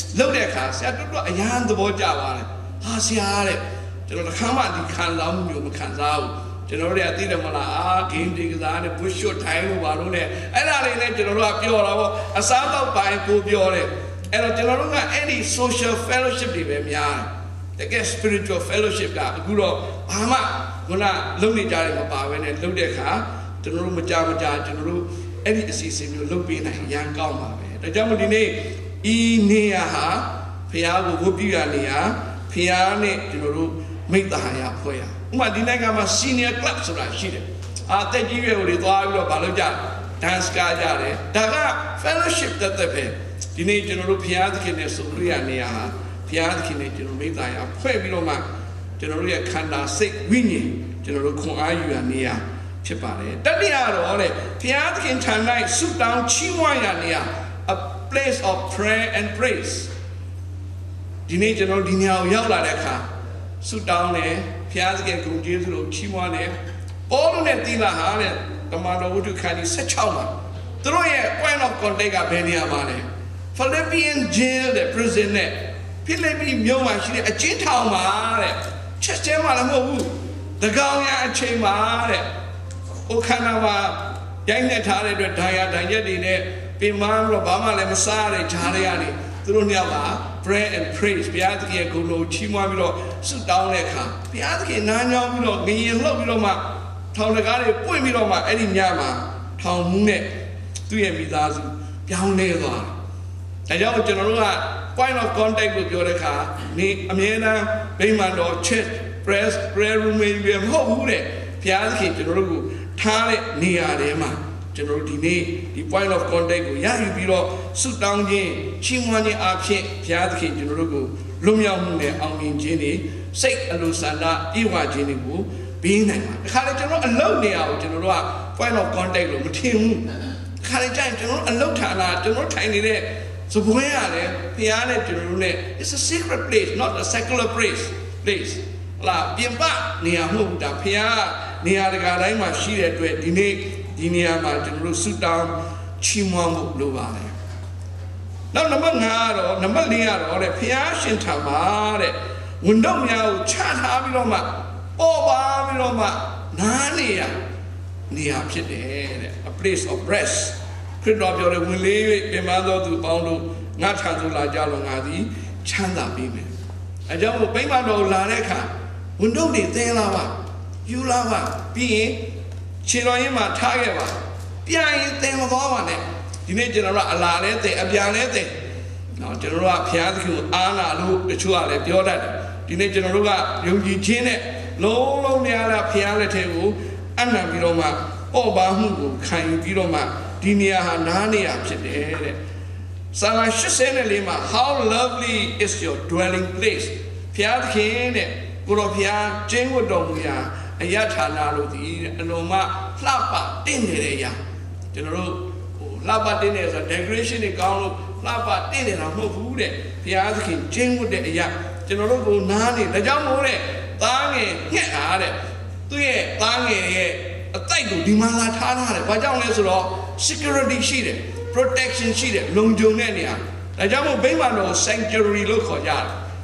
လုပ်တဲ့အခါဆရာတော်တော်အရန်သဘောကျပါတယ်ဟာဆရာတဲ့ကျွန်တော်တစ်ခါမှဒီခံစားမှုမျိုးမခံစားဘူးကျွန်တော်တို့အသိတယ်မလားဂိမ်းဒီကစားနဲ့ push shot ထိုင်းလို့ပါလို့နဲ့အဲ့ဒါလေးနဲ့ကျွန်တော်တို့ကပြောတာပေါ့အစားတော့ပိုင်းကိုပြောတယ်အဲ့တော့ကျွန်တော်တို့ကအဲ့ဒီ social fellowship တွေပဲများတယ်တကယ် spiritual fellowship ကအခုတော့ဘာမှခုနလုံနေကြတယ်မပါဘဲနဲ့လုံတဲ့အခါကျွန်တော်တို့မကြကျွန်တော်တို့အဲ့ဒီအစီအစဉ်မျိုးလုပ်ပေးနိုင်ရန်ကောင်းပါပဲဒါကြောင့်မို့ဒီနေ့ဤနေရာဟာဖះကိုဝတ်ပြုရနေရာဖះနဲ့ကျွန်တော်တို့မိတ္တဟာရဖွဲ့ရဥပမာဒီနိုင်ငံမှာ senior club ဆိုတာရှိတယ်တက်ကြီးရွယ်တွေသွားပြီးတော့မလုပ်ကြ dance ကားကြတယ်ဒါက fellowship တက်ပဲဒီနေ့ကျွန်တော်တို့ဖះသခင်နဲ့ဆုံတွေ့ရနေရာဟာဖះသခင်နဲ့ကျွန်တော်မိတ္တဟာဖွဲ့ပြီးတော့မှကျွန်တော်တို့ရဲ့ခန္ဓာစိတ်ဝိညာဉ်ကျွန်တော်တို့ခွန်အားယူရနေရာဖြစ်ပါတယ်တတိယတော့လေဘုရားသခင်ထံ၌ဆုတောင်းချီးမွမ်းရနေရ a place of prayer and praise ဒီနေ့ကျွန်တော်ဒီနေရာကိုရောက်လာတဲ့အခါဆုတောင်းတယ်ဘုရားသခင်ဂုဏ်ကျေးဇူးတော်ချီးမွမ်းတယ်ပေါလုနဲ့သီလဟာတဲ့တမန်တော်ဝတ္ထုခန်းကြီး16မှာသူတို့ရဲ့ point of contact ကဘယ်နေရာမှာလဲ Philippian jail တဲ့ prison နဲ့ဖိလိပ္ပိမြို့မှာရှိတဲ့အကျဉ်းထောင်မှာတဲ့ချက်ချင်းမှလည်းမဟုတ်ဘူးတကောင်ရအချိန်မှာတဲ့ခန္ဓာမှာရိုက်နှက်ထားတဲ့အတွက်ဒဏ်ရာဒဏ်ရက်တွေနဲ့ပင်မတော့ဘာမှလည်းမစားရတဲ့ဂျားတွေကနေသူတို့နှစ်ယောက်က pray and praise ဘုရားသခင်ရဲ့ဂုဏ်တော်ချီးမွမ်းပြီးတော့ဆုတောင်းတဲ့အခါဘုရားသခင်နားညောင်းပြီးတော့ငရင်လှုပ်ပြီးတော့မှထောင်တကားတွေပွင့်ပြီးတော့မှအဲ့ဒီညမှာထောင်မှုနဲ့သူ့ရဲ့မိသားစုပြောင်းလဲသွားတယ်ဒါကြောင့်ကျွန်တော်တို့က point of contact ကိုပြောတဲ့အခါနေအမြဲတမ်းဗိမာန်တော် church prayer room တွေမဟုတ်ဘူးတဲ့ဘုရားသခင်ကျွန်တော်တို့ကိုထားတဲ့နေရာတွေမှာကျွန်တော်တို့ဒီနေ့ဒီ point of contact ကိုရယူပြီးတော့ဆုတောင်းခြင်းချီးမွမ်းခြင်းအဖြစ်ဘုရားသခင်ကျွန်တော်တို့ကိုလွတ်မြောက်မှုနဲ့အောင်မြင်ခြင်းတွေစိတ်အလိုဆန္ဒပြေဝခြင်းတွေကိုပေးနိုင်ပါအခါလေကျွန်တော်အလုပ်နေရာကိုကျွန်တော်တို့က point of contact လို့မထင်ဘူးအခါလေကျရင်ကျွန်တော်အလုပ်ဌာနကျွန်တော်ထိုင်နေတဲ့စပွဲရတယ်ဘုရားနဲ့ကျွန်တော်တို့နဲ့ it's a secret place not a secular place လာပြင်ပနေရာမဟုတ်ဘူးဒါဘုရားနေရာတကာတိုင်းမှာရှိတဲ့အတွက်ဒီနေ့ဒီနေရာမှာကျွန်တော်တို့ဆုတောင်းချီးမွမ်းဖို့လိုပါတယ်နောက်နံပါတ်5ကတော့နံပါတ်4ကတော့တဲ့ဘုရားရှင်ထံမှာတဲ့ဝန်တော့များကိုချထားပြီးတော့မှပေါ်ပါပြီးတော့မှနားနေရာဖြစ်တယ်တဲ့ a place of rest ခရစ်တော်ပြောတယ်ဝင်လေး၍ပြင်ပသောသူပေါင်းတို့ငါထံသို့လာကြလောငါသည်ချမ်းသာပေးမယ်အကြောင်းကိုဗိမာန်တော်လာတဲ့အခါဝန်တော့တွေသင်လာပါယူလာပါပြီးရင်ခြေတော်ရင်းမှာထားခဲ့ပါပြန်ရင်သင်မသွားပါနဲ့ဒီနေ့ကျွန်တော်တို့အလားလဲသင်အပြန်လဲသင်နော်ကျွန်တော်တို့ကဘုရားသခင်ကိုအားနာလို့တချို့ကလည်းပြောတတ်တယ်ဒီနေ့ကျွန်တော်တို့ကယုံကြည်ခြင်းနဲ့လုံးလုံးများလားဘုရားလက်ထဲကိုအနံပြီးတော့မှပေါ့ပါမှုကိုခံယူပြီးတော့မှဒီနေရာဟာနားနေရာဖြစ်တယ်တဲ့ဆာလ84မှာ how lovely is your dwelling place ဘုရားသခင်တဲ့ကိုတော်ဘုရားကျင်းဝတ်တော်မူရာအယထာနာလို့ဒီအလုံးမလှပတင့်နေတဲ့အရာကျွန်တော်တို့လှပတင့်နေဆို decoration တွေကောင်းလို့လှပတင့်နေတာမဟုတ်ဘူးတဲ့ဘုရားသခင်ကျင်းဝတ်တဲ့အရာကျွန်တော်တို့ကိုနားနေဒါကြောင့်မို့တဲ့သားငယ်ညက်အားတဲ့သူ့ရဲ့သားငယ်ရဲ့အတိုက်ကိုဒီမှာလာထားတယ်ဘာကြောင့်လဲဆိုတော့ security ရှိတယ် protection ရှိတယ်လုံခြုံတဲ့နေရာဒါကြောင့်မို့ဗိမာန်တော် sanctuary လို့ခေါ်ကြတယ်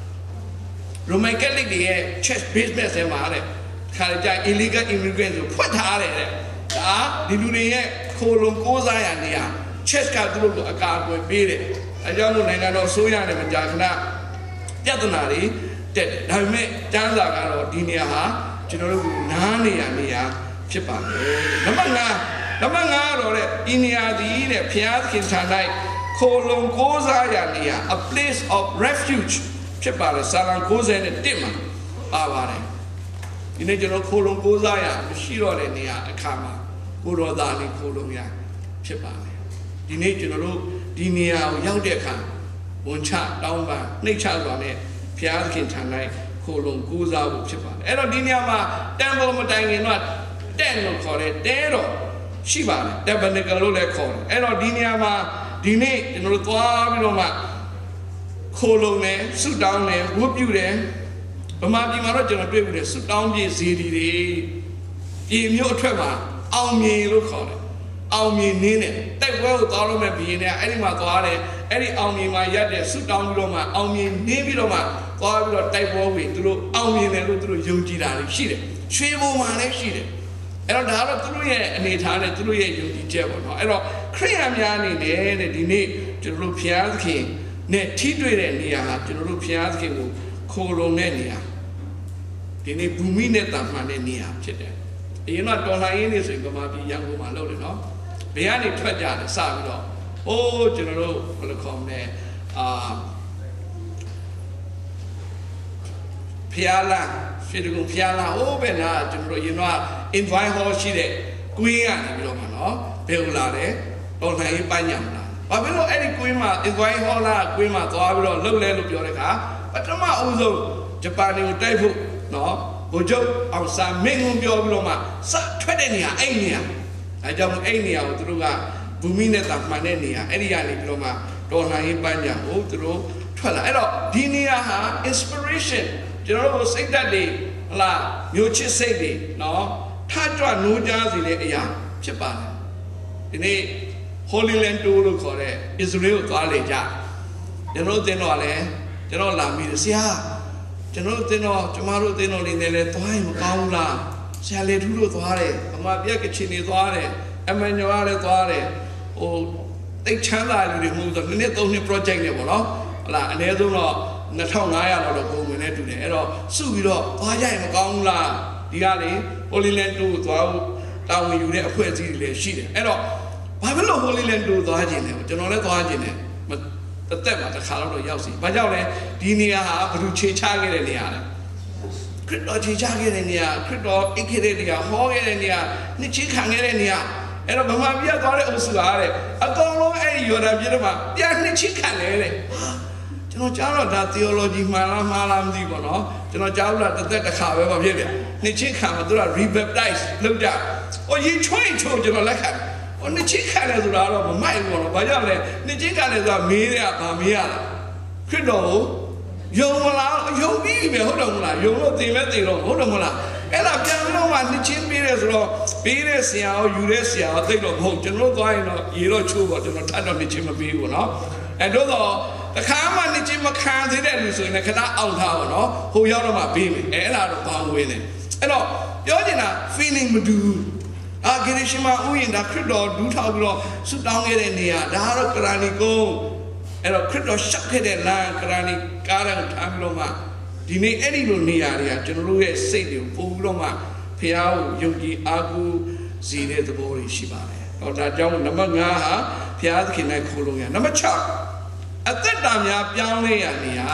Roman Catholic တွေရဲ့ church business တွေမှာတဲ့ခါကြ illegal immigrants ကိုဖွင့်ထားတယ်တဲ့ဒါဒီလူတွေရဲ့ခိုလုံကိုးစားရနေရာ church ကသူတို့ကိုအကာအကွယ်ပေးတယ်အဲကြောင့်မို့နိုင်ငံတော်ဆိုးရတယ်မကြာခဏပြဿနာတွေတက်တယ်ဒါပေမဲ့ကျမ်းစာကတော့ဒီနေရာဟာကျွန်တော်တို့ကနားနေရာဖြစ်ပါမယ်နံပါတ်5ကတော့တဲ့ဤနေရာဒီတဲ့ဘုရားသခင်ထံ၌ခိုလုံကိုးစားရနေရာ a place of refuge ဖြစ်ပါတယ်စာလံ91မှာပါပါတယ်ဒီနေ့ကျွန်တော်ခိုလုံကိုးစားရမရှိတော့တဲ့နေရာအခါမှာကိုတော်သားလေးခိုလုံရဖြစ်ပါတယ်ဒီနေ့ကျွန်တော်တို့ဒီနေရာကိုရောက်တဲ့အခါဝန်ချတောင်းပန်နှိတ်ချစွာနဲ့ဘုရားသခင်ထံ၌ခိုလုံကိုးစားဖို့ဖြစ်ပါတယ်အဲ့တော့ဒီနေရာမှာ temple မတိုင်ခင်တော့tent လို့ခေါ်တယ်တဲတော်ရှိပါတယ် tabernacle လို့လည်းခေါ်တယ်အဲ့တော့ဒီနေရာမှာဒီနေ့ကျွန်တော်တို့သွားပြီးတော့မှခိုလုံတယ်ဆုတောင်းတယ်ဝတ်ပြုတယ်ဗမာပြည်မှာတော့ကျွန်တော်တွေ့ပြီးတယ်ဆုတောင်းပြေဇီဒီတွေပြည်မျိုးအထက်မှာအောင်မြင်လို့ခေါ်တယ်အောင်မြင်နင်းတယ်တိုက်ပွဲကိုသွားလို့မဲ့ဘီရင်နဲ့အဲ့ဒီမှာသွားတယ်အဲ့ဒီအောင်မြင်မှာရက်တဲ့ဆုတောင်းပြီးတော့မှအောင်မြင်နေပြီးတော့မှသွားပြီးတော့တိုက်ပွဲဝင်သူတို့အောင်မြင်တယ်လို့သူတို့ယုံကြည်တာရှိတယ်ရွှေဘုံမှာလည်းရှိတယ်အဲ့တော့ဒါကတော့သူတို့ရဲ့အနေထားနဲ့သူတို့ရဲ့ယုံကြည်ချက်ပေါ့နော်အဲ့တော့ခရိယန်များအနေနဲ့တဲ့ဒီနေ့ကျွန်တော်တို့ဘုရားသခင်နဲ့ထိတွေ့တဲ့နေရာဟာကျွန်တော်တို့ဘုရားသခင်ကိုခိုလုံတဲ့နေရာဒီနေ့ဘူမိနဲ့တာမှန်တဲ့နေရာဖြစ်တယ်အရင်ကတော်လှန်ရေးနေဆိုရင်ဗမာပြည်ရန်ကုန်မှာလုပ်တယ်နော်ဘယ်ကနေထွက်ကြတယ်စပြီးတော့အိုးကျွန်တော်တို့ဘယ်လိုခေါ်မလဲဖျားလာရှိတယ်ကိုဖျားလာဟိုးပဲနာကျွန်တော်တို့ရင်တော့ invite hall ရှိတဲ့ကွင်းကနေပြီးတော့မှနော်ဘယ်လိုလာတယ်တော်လှန်ရေးပိုင်းညာမလားဘာဖြစ်လို့အဲ့ဒီကွင်းမှာ invite hall လာကွင်းမှာသွားပြီးတော့လှုပ်လဲလို့ပြောတဲ့အခါပထမအဦးဆုံးဂျပန်ကိုတိုက်ဖို့နော်ဘိုလ်ချုပ်အောင်ဆာမင်းကိုပြောပြီးတော့မှစထွက်တဲ့နေရာအဲ့နေရာအဲကြောင့်အဲ့နေရာကိုသူတို့ကဘူမိနဲ့တာမှန်တဲ့နေရာအဲ့ဒီကနေပြီးတော့မှတော်လှန်ရေးပိုင်းညာကိုသူတို့ထွက်လာအဲ့တော့ဒီနေရာဟာ inspiration ကျွန်တော်တို့စိတ်ဓာတ်တွေဟလာမျိုးချစ်စိတ်တွေနော်ထကြွနိုးကြားစေတဲ့အရာဖြစ်ပါတယ်ဒီနေ့ Holy Land Tour လို့ခေါ်တဲ့ Israel ကိုသွားလေကြကျွန်တော်တင်တော့လည်းကျွန်တော်လာမိတယ်ဆရာကျွန်တော်တင်တော့ကျမတို့တင်တော့လေးနဲ့လည်းသွားရင်မကောင်းဘူးလားဆရာလေထူးလို့သွားတယ်အမပြက်ကချင်နေသွားတယ်အမညောကလည်းသွားတယ်ဟိုတိတ်ချမ်းသာလူတွေမဟုတ်တော့နှစ်သုံးနှစ် project နဲ့ပေါ့နော်ဟလာအနည်းဆုံးတော့2500လောက်တော့ပုံဝင်နေတူတယ်အဲ့တော့စုပြီးတော့သွားကြရင်မကောင်းဘူးလားဒီကလေ Holy Land Tour ကိုသွားဖို့တာဝန်ယူတဲ့အဖွဲ့အစည်းတွေလည်းရှိတယ်အဲ့တော့ဘာဖြစ်လို့ Holy Land Tour သွားခြင်းလဲကျွန်တော်လည်းသွားခြင်းတယ်တစ်သက်မှာတစ်ခါတော့ရောက်စီဘာကြောင့်လဲဒီနေရာဟာဘယ်သူခြေချခဲ့တဲ့နေရာလဲခရစ်တော်ခြေချခဲ့တဲ့နေရာခရစ်တော်အိတ်ခဲ့တဲ့နေရာဟောခဲ့တဲ့နေရာနှစ်ချင်းခံခဲ့တဲ့နေရာအဲ့တော့ဗမာပြည်သွားတဲ့အုပ်စုအားတဲ့အကောင်လုံးအဲ့ဒီယော်ဒန်ပြည်မှာပြန်နှစ်ချင်းခံလေတဲ့ကျွန်တော်ကြားတော့ဒါ theology မှန်လားမှားလားမသိဘူးပေါ့နော်ကျွန်တော်ကြားလို့တစ်သက်တစ်ခါပဲပါဖြစ်တယ်နှစ်ချင်းခံမှာသူက rebaptize လုပ်ကြဟိုရင်ချွေးချိုးကျွန်တော်လက်ခံဟိုနှစ်ချင်းခံတယ်ဆိုတာတော့မမိုက်ဘူးပေါ့နော်ဘာကြောင့်လဲနှစ်ချင်းခံတယ်ဆိုတာမေးတယ်ကဘာမေးရလဲခရစ်တော်ကိုယုံမလားယုံပြီးပြီဟုတ်တယ်မလားယုံလို့သိလဲသိတော့ဟုတ်တယ်မလားအဲ့ဒါပြန်ပြီးတော့မှနှစ်ချင်းပေးတယ်ဆိုတော့ပေးတဲ့ဆရာကိုယူတဲ့ဆရာကိုသိတော့မဟုတ်ကျွန်တော်သွားရင်တော့ရေတော့ချိုးပေါ့ကျွန်တော်ထပ်တော့နှစ်ချင်းမပေးဘူးနော်အဲ့တော့တခါမှနှစ်ချင်းမခံသေးတဲ့လူဆိုရင်ခဏအောင်ထားပါတော့ဟိုရောက်တော့မှပေးမယ်အဲ့ဒါတော့ဘောင်းဝင်းတယ်အဲ့တော့ပြောချင်တာ feeling မတူဘူးဂရိရှိမဥယျာဉ်ဒါခရစ်တော်ဒူးထောက်ပြီးတော့ဆုတောင်းခဲ့တဲ့နေရာဒါကတော့ကရာနီကုန်းအဲ့တော့ခရစ်တော်ရှောက်ခဲ့တဲ့လမ်းကရာနီကားရံထားပြီးတော့မှဒီနေ့အဲ့ဒီလိုနေရာတွေကကျွန်တော်တို့ရဲ့စိတ်တွေကိုပို့ပြီးတော့မှဖះကိုယုံကြည်အားကိုးစေတဲ့သဘောတွေရှိပါတယ်။ဟောဒါကြောင့်နံပါတ်5ဟာဖះသခင်နဲ့ခိုးလို့ရနံပါတ်6အသက်တာများပြောင်းလဲရနေရ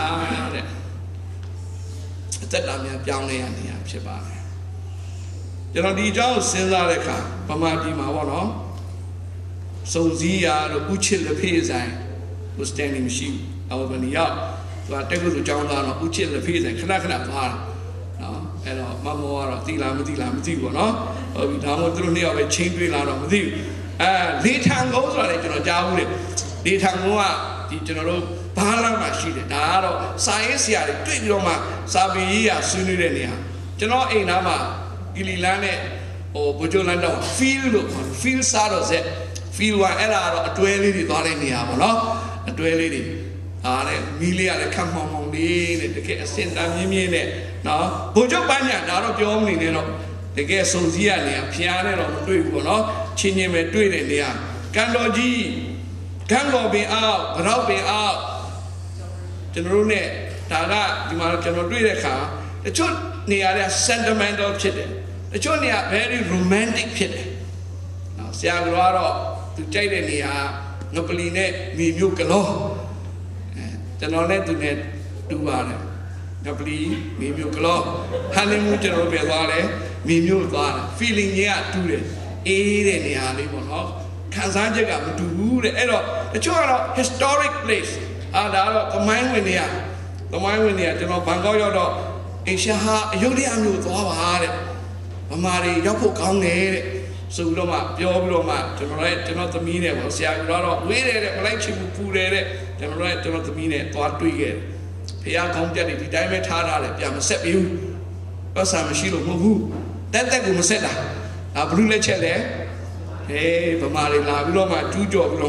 တဲ့အသက်တာများပြောင်းလဲရနေရဖြစ်ပါတယ်ကျွန်တော်ဒီအကြောင်းစဉ်းစားတဲ့အခါဗမာပြည်မှာပေါ့နော်စုံစည်းရတို့ဥချစ်လက်ဖေးဆိုင်ကိုစတန်နေမရှိဘူးအော်ဘယ်နေရောက်သူကတက်ကုသိုလ်ကျောင်းသားတော့ဥချစ်လက်ဖေးဆိုင်ခဏခဏသွားတယ်နော်အဲ့တော့မမောကတော့တိလားမတိလားမသိဘူးပေါ့နော်ဟုတ်ပြီဒါမှမဟုတ်သူတို့နှစ်ယောက်ပဲချင်းတွေးလာတော့မသိဘူးလေထံကုန်းဆိုတာလေကျွန်တော်ကြားဘူးလေလေထံကုန်းကဒီကျွန်တော်တို့ဘားလာမှရှိတယ်ဒါကတော့စာရေးဆရာတွေတွေ့ပြီးတော့မှစာပေရေးရဆွေးနွေးတဲ့နေရာကျွန်တော်အိမ်သားမှာဂီလီလန်းနဲ့ဟိုဘိုဂျိုလန်တော့ feel လို့ခေါ်တယ် feel စားတော့ဇက် feel ကအဲ့ဒါတော့အတွဲလေးတွေသွားတဲ့နေရာပေါ့နော်အတွဲလေးတွေအားလေမီးလေးကလည်းခတ်မှောင်မှောင်လေးနဲ့တကယ်အစင်တမ်းမြင်းမြင်းနဲ့နော်ဘိုဂျိုပန်းညာဒါတော့ပြောမနေနဲ့တော့တကယ်စုံစည်းရနေရဖျားနဲ့တော့မတွေ့ဘူးပေါ့နော်ချင်းချင်းပဲတွေ့တဲ့နေရာကန်တော်ကြီးကံတော်ပင်အောက်ဗရောက်ပင်အောက်ကျွန်တော်တို့ ਨੇ ဒါကဒီမှာကျွန်တော်တွေ့တဲ့အခါတချို့နေရာတွေက sentimental ဖြစ်တယ်တချို့နေရာ very romantic ဖြစ်တယ်နော်ဆရာကတော့သူကြိုက်တဲ့နေရာငပလီနဲ့မြေမြို့ကလောကျွန်တော်နဲ့သူနဲ့တူပါတယ်ငပလီမြေမြို့ကလောဟန်နီမူးကျွန်တော်ပြန်သွားတယ်မြေမြို့သွားတယ် feeling ကြီးကတူတယ်အေးတဲ့နေရာလေးပေါ့နော်ခံစားချက်ကမတူဘူးတဲ့အဲ့တော့တချို့ကတော့ historic place ဒါတော့သမိုင်းဝင်နေရကျွန်တော်ဘန်ကောက်ရောက်တော့အေရှာဟာအယုဒ္ဓယမြို့သွားပါတဲ့ဗမာတွေရောက်ဖို့ကောင်းတယ်တဲ့ဆိုပြီးတော့မှပြောပြီးတော့မှကျွန်တော်သမီးနဲ့ပေါ့ဆရာကတော့ဝေးတယ်တဲ့မလိုက်ချင်ဘူးပူတယ်တဲ့ကျွန်တော်သမီးနဲ့သွားတွေ့ခဲ့တယ်ဖះကောင်းပြတ်တွေဒီတိုင်းပဲထားထားတယ်ပြန်မဆက်ဘူးပတ်စံမရှိလို့မဟုတ်ဘူးတက်ကိုမဆက်တာဒါဘလူးလက်ချက်လဲဗမာတွေလာပြီးတော့မှကျူးကျော်ပြီးတော့မှ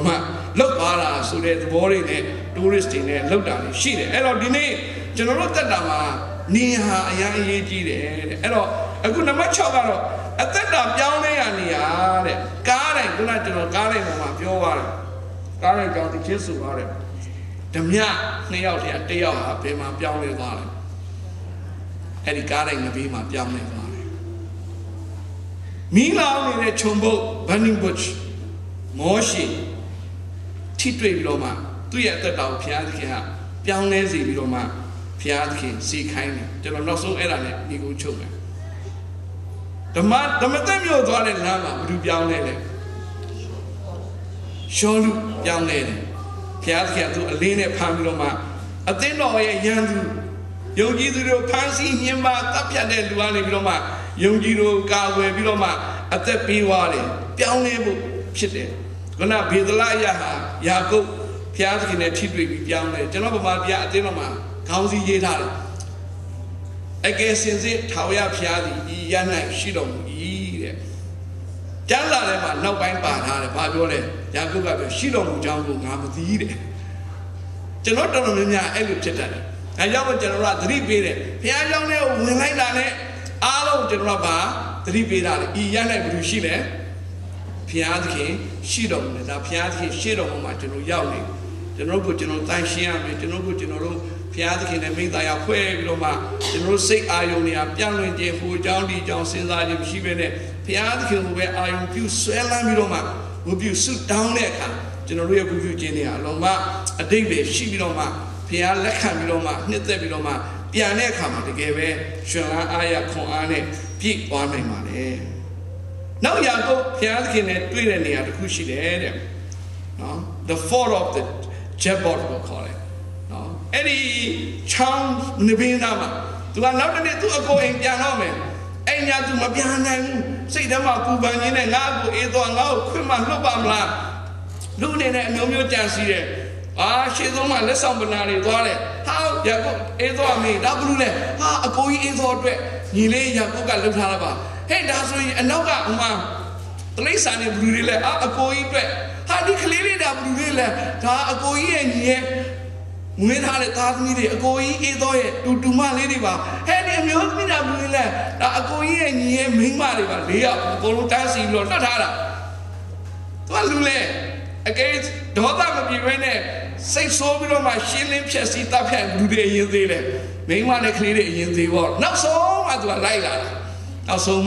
လောက်သွားတာဆိုတဲ့သဘောတွေနဲ့ tourist တွေနဲ့လောက်တာတွေရှိတယ်အဲ့တော့ဒီနေ့ကျွန်တော်တို့တက်တာမှာနေဟာအရင်အရေးကြီးတယ်တဲ့အဲ့တော့အခုနံပါတ်6ကတော့အသက်တာပြောင်းလဲရနေရတဲ့ကားတိုင်းခုနကျွန်တော်ကားတိုင်းပေါ်မှာပြောသွားတယ်ကားတိုင်းကြောင့်ဒီချင်းဆိုသွားတယ်ဓမြ2ယောက်တည်း1ယောက်ဟာဘယ်မှာပြောင်းလဲသွားလဲအဲ့ဒီကားတိုင်းငဘေးမှာပြောင်းလဲသွားတယ်မီးလောင်နေတဲ့ခြုံပုတ် burning bush မောရှိထိတွေ့ပြီးတော့မှသူ့ရဲ့အသက်တာကိုဘုရားသခင်ကပြောင်းလဲစေပြီးတော့မှဘုရားသခင်စီခိုင်းတယ်ကျွန်တော်နောက်ဆုံးအဲ့ဒါနဲ့ဒီကိုချုပ်မယ်ဓမ္မသက်မျိုးသွားတဲ့လမ်းမှာဘယ်သူပြောင်းလဲလဲရှောလူပြောင်းလဲတယ်ဘုရားသခင်ကသူအလင်းနဲ့ဖမ်းပြီးတော့မှအသင်းတော်ရဲ့ရန်သူယုံကြည်သူတို့ဖမ်းဆီးညှဉ်းပန်းတပ်ဖြတ်တဲ့လူကနေပြီးတော့မှယုံကြည်တို့ကာကွယ်ပြီးတော့မှအသက်ပေးသွားတယ်ပြောင်းလဲဖို့ဖြစ်တယ်ခုနဘေဒလယဟာယာကုပ်ဘုရားသခင်နဲ့ထိတွေ့ပြီးပြောင်းလဲကျွန်တော်ဗမာပြည်အသင်းတော်မှာခေါင်းစည်းရေးထားတယ်အကယ်စင်စစ်ထာဝရဘုရားသည်ဤရ၌ရှိတော်မူ၏တဲ့ကျမ်းစာထဲမှာနောက်ပိုင်းပါထားတယ်ဘာပြောလဲယာကုပ်ကပြောရှိတော်မူကြောင်းကိုငါမသိတဲ့ကျွန်တော်တော်တော်များများအဲ့လိုဖြစ်တတ်တယ်အဲကြောင့်ကျွန်တော်ကသတိပေးတယ်ဘုရားကြောင့်လည်းဝင်လိုက်တာနဲ့အားလုံးကျွန်တော်ကသတိပေးတာလေဤရ၌ဘယ်လိုရှိလဲဘုရားသခင်ရှိတော်မူတယ်ဒါဘုရားသခင်ရှိတော်မူမှာကျွန်တော်ရောက်နေကျွန်တော်ကိုကျွန်တော်တန်ရှင်းရမယ်ကျွန်တော်ကိုကျွန်တော်တို့ဘုရားသခင်နဲ့မိသားရဖွဲ့ပြီးတော့မှကျွန်တော်စိတ်အာယုံတွေကပြန့်လွင့်ခြင်းဟိုအကြောင်းဒီအကြောင်းစဉ်းစားခြင်းမရှိဘဲနဲ့ဘုရားသခင်ကိုပဲအာယုံပြုဆွဲလန်းပြီးတော့မှဝတ်ပြုဆုတောင်းတဲ့အခါကျွန်တော်တို့ရဲ့ဝတ်ပြုခြင်းတွေအလုံးမအတိတ်ပဲရှိပြီးတော့မှဘုရားလက်ခံပြီးတော့မှနှစ်သက်ပြီးတော့မှပြန်တဲ့အခါမှာတကယ်ပဲရှင်လန်းအားရခွန်အားနဲ့ပြည့်သွားနိုင်ပါလေနောက်ယာကုပ်ဘုရားသခင်နဲ့တွေ့တဲ့နေရာတစ်ခုရှိတယ်တဲ့နော် the fort of the Jabbok ကိုခေါ်တယ်နော်အဲ့ဒီချောင်းနေပင်သားမှာသူကနောက်တစ်နေ့သူ့အကိုအိမ်ပြန်တော့မယ်အဲ့ညာသူမပြန်နိုင်ဘူးစိတ်ထဲမှာပူပန်ခြင်းနဲ့ငါ့ကိုအေးသွားငါ့ကိုခွင့်မလွတ်ပါမလားလူနေနဲ့အမျိုးမျိုးကြံစီတယ်ရှေ့ဆုံးမှာလက်ဆောင်ပနာတွေသွားတယ်ဟာယာကုပ်အေးသွားမေးဒါဘူးလေဟာအကိုကြီးအေးသွားအတွက်ညီလေးယာကုပ်ကလှုပ်ထားတာပါဟဲ့ဒါဆိုရင်အနောက်ကဟိုမှာတလိษံနေဘူးတွေလဲအကိုကြီးအတွက်ဟာဒီကလေးလေးဒါဘူးတွေလဲဒါအကိုကြီးရဲ့ညီရဲ့ငွေထားတဲ့သားသမီးတွေအကိုကြီးအေးသွားရဲ့တူမလေးတွေပါဟဲ့ဒီအမျိုးသမီးဒါဘူးတွေလဲဒါအကိုကြီးရဲ့ညီရဲ့မိန်းမတွေပါ၄ယောက်အကုန်လုံးတန်းစီပြီးတော့လွတ်ထားတာသူကလူလဲအကဲဒေါသမပြေဘဲနဲ့စိတ်ဆိုးပြီးတော့မှရှင်းလင်းဖြက်စီးတပ်ဖြတ်လူတွေအရင်သေးတယ်မိန်းမနဲ့ကလေးတွေအရင်သေးပေါ့နောက်ဆုံးမှသူကလိုက်လာတာနောက်ဆုံးမှ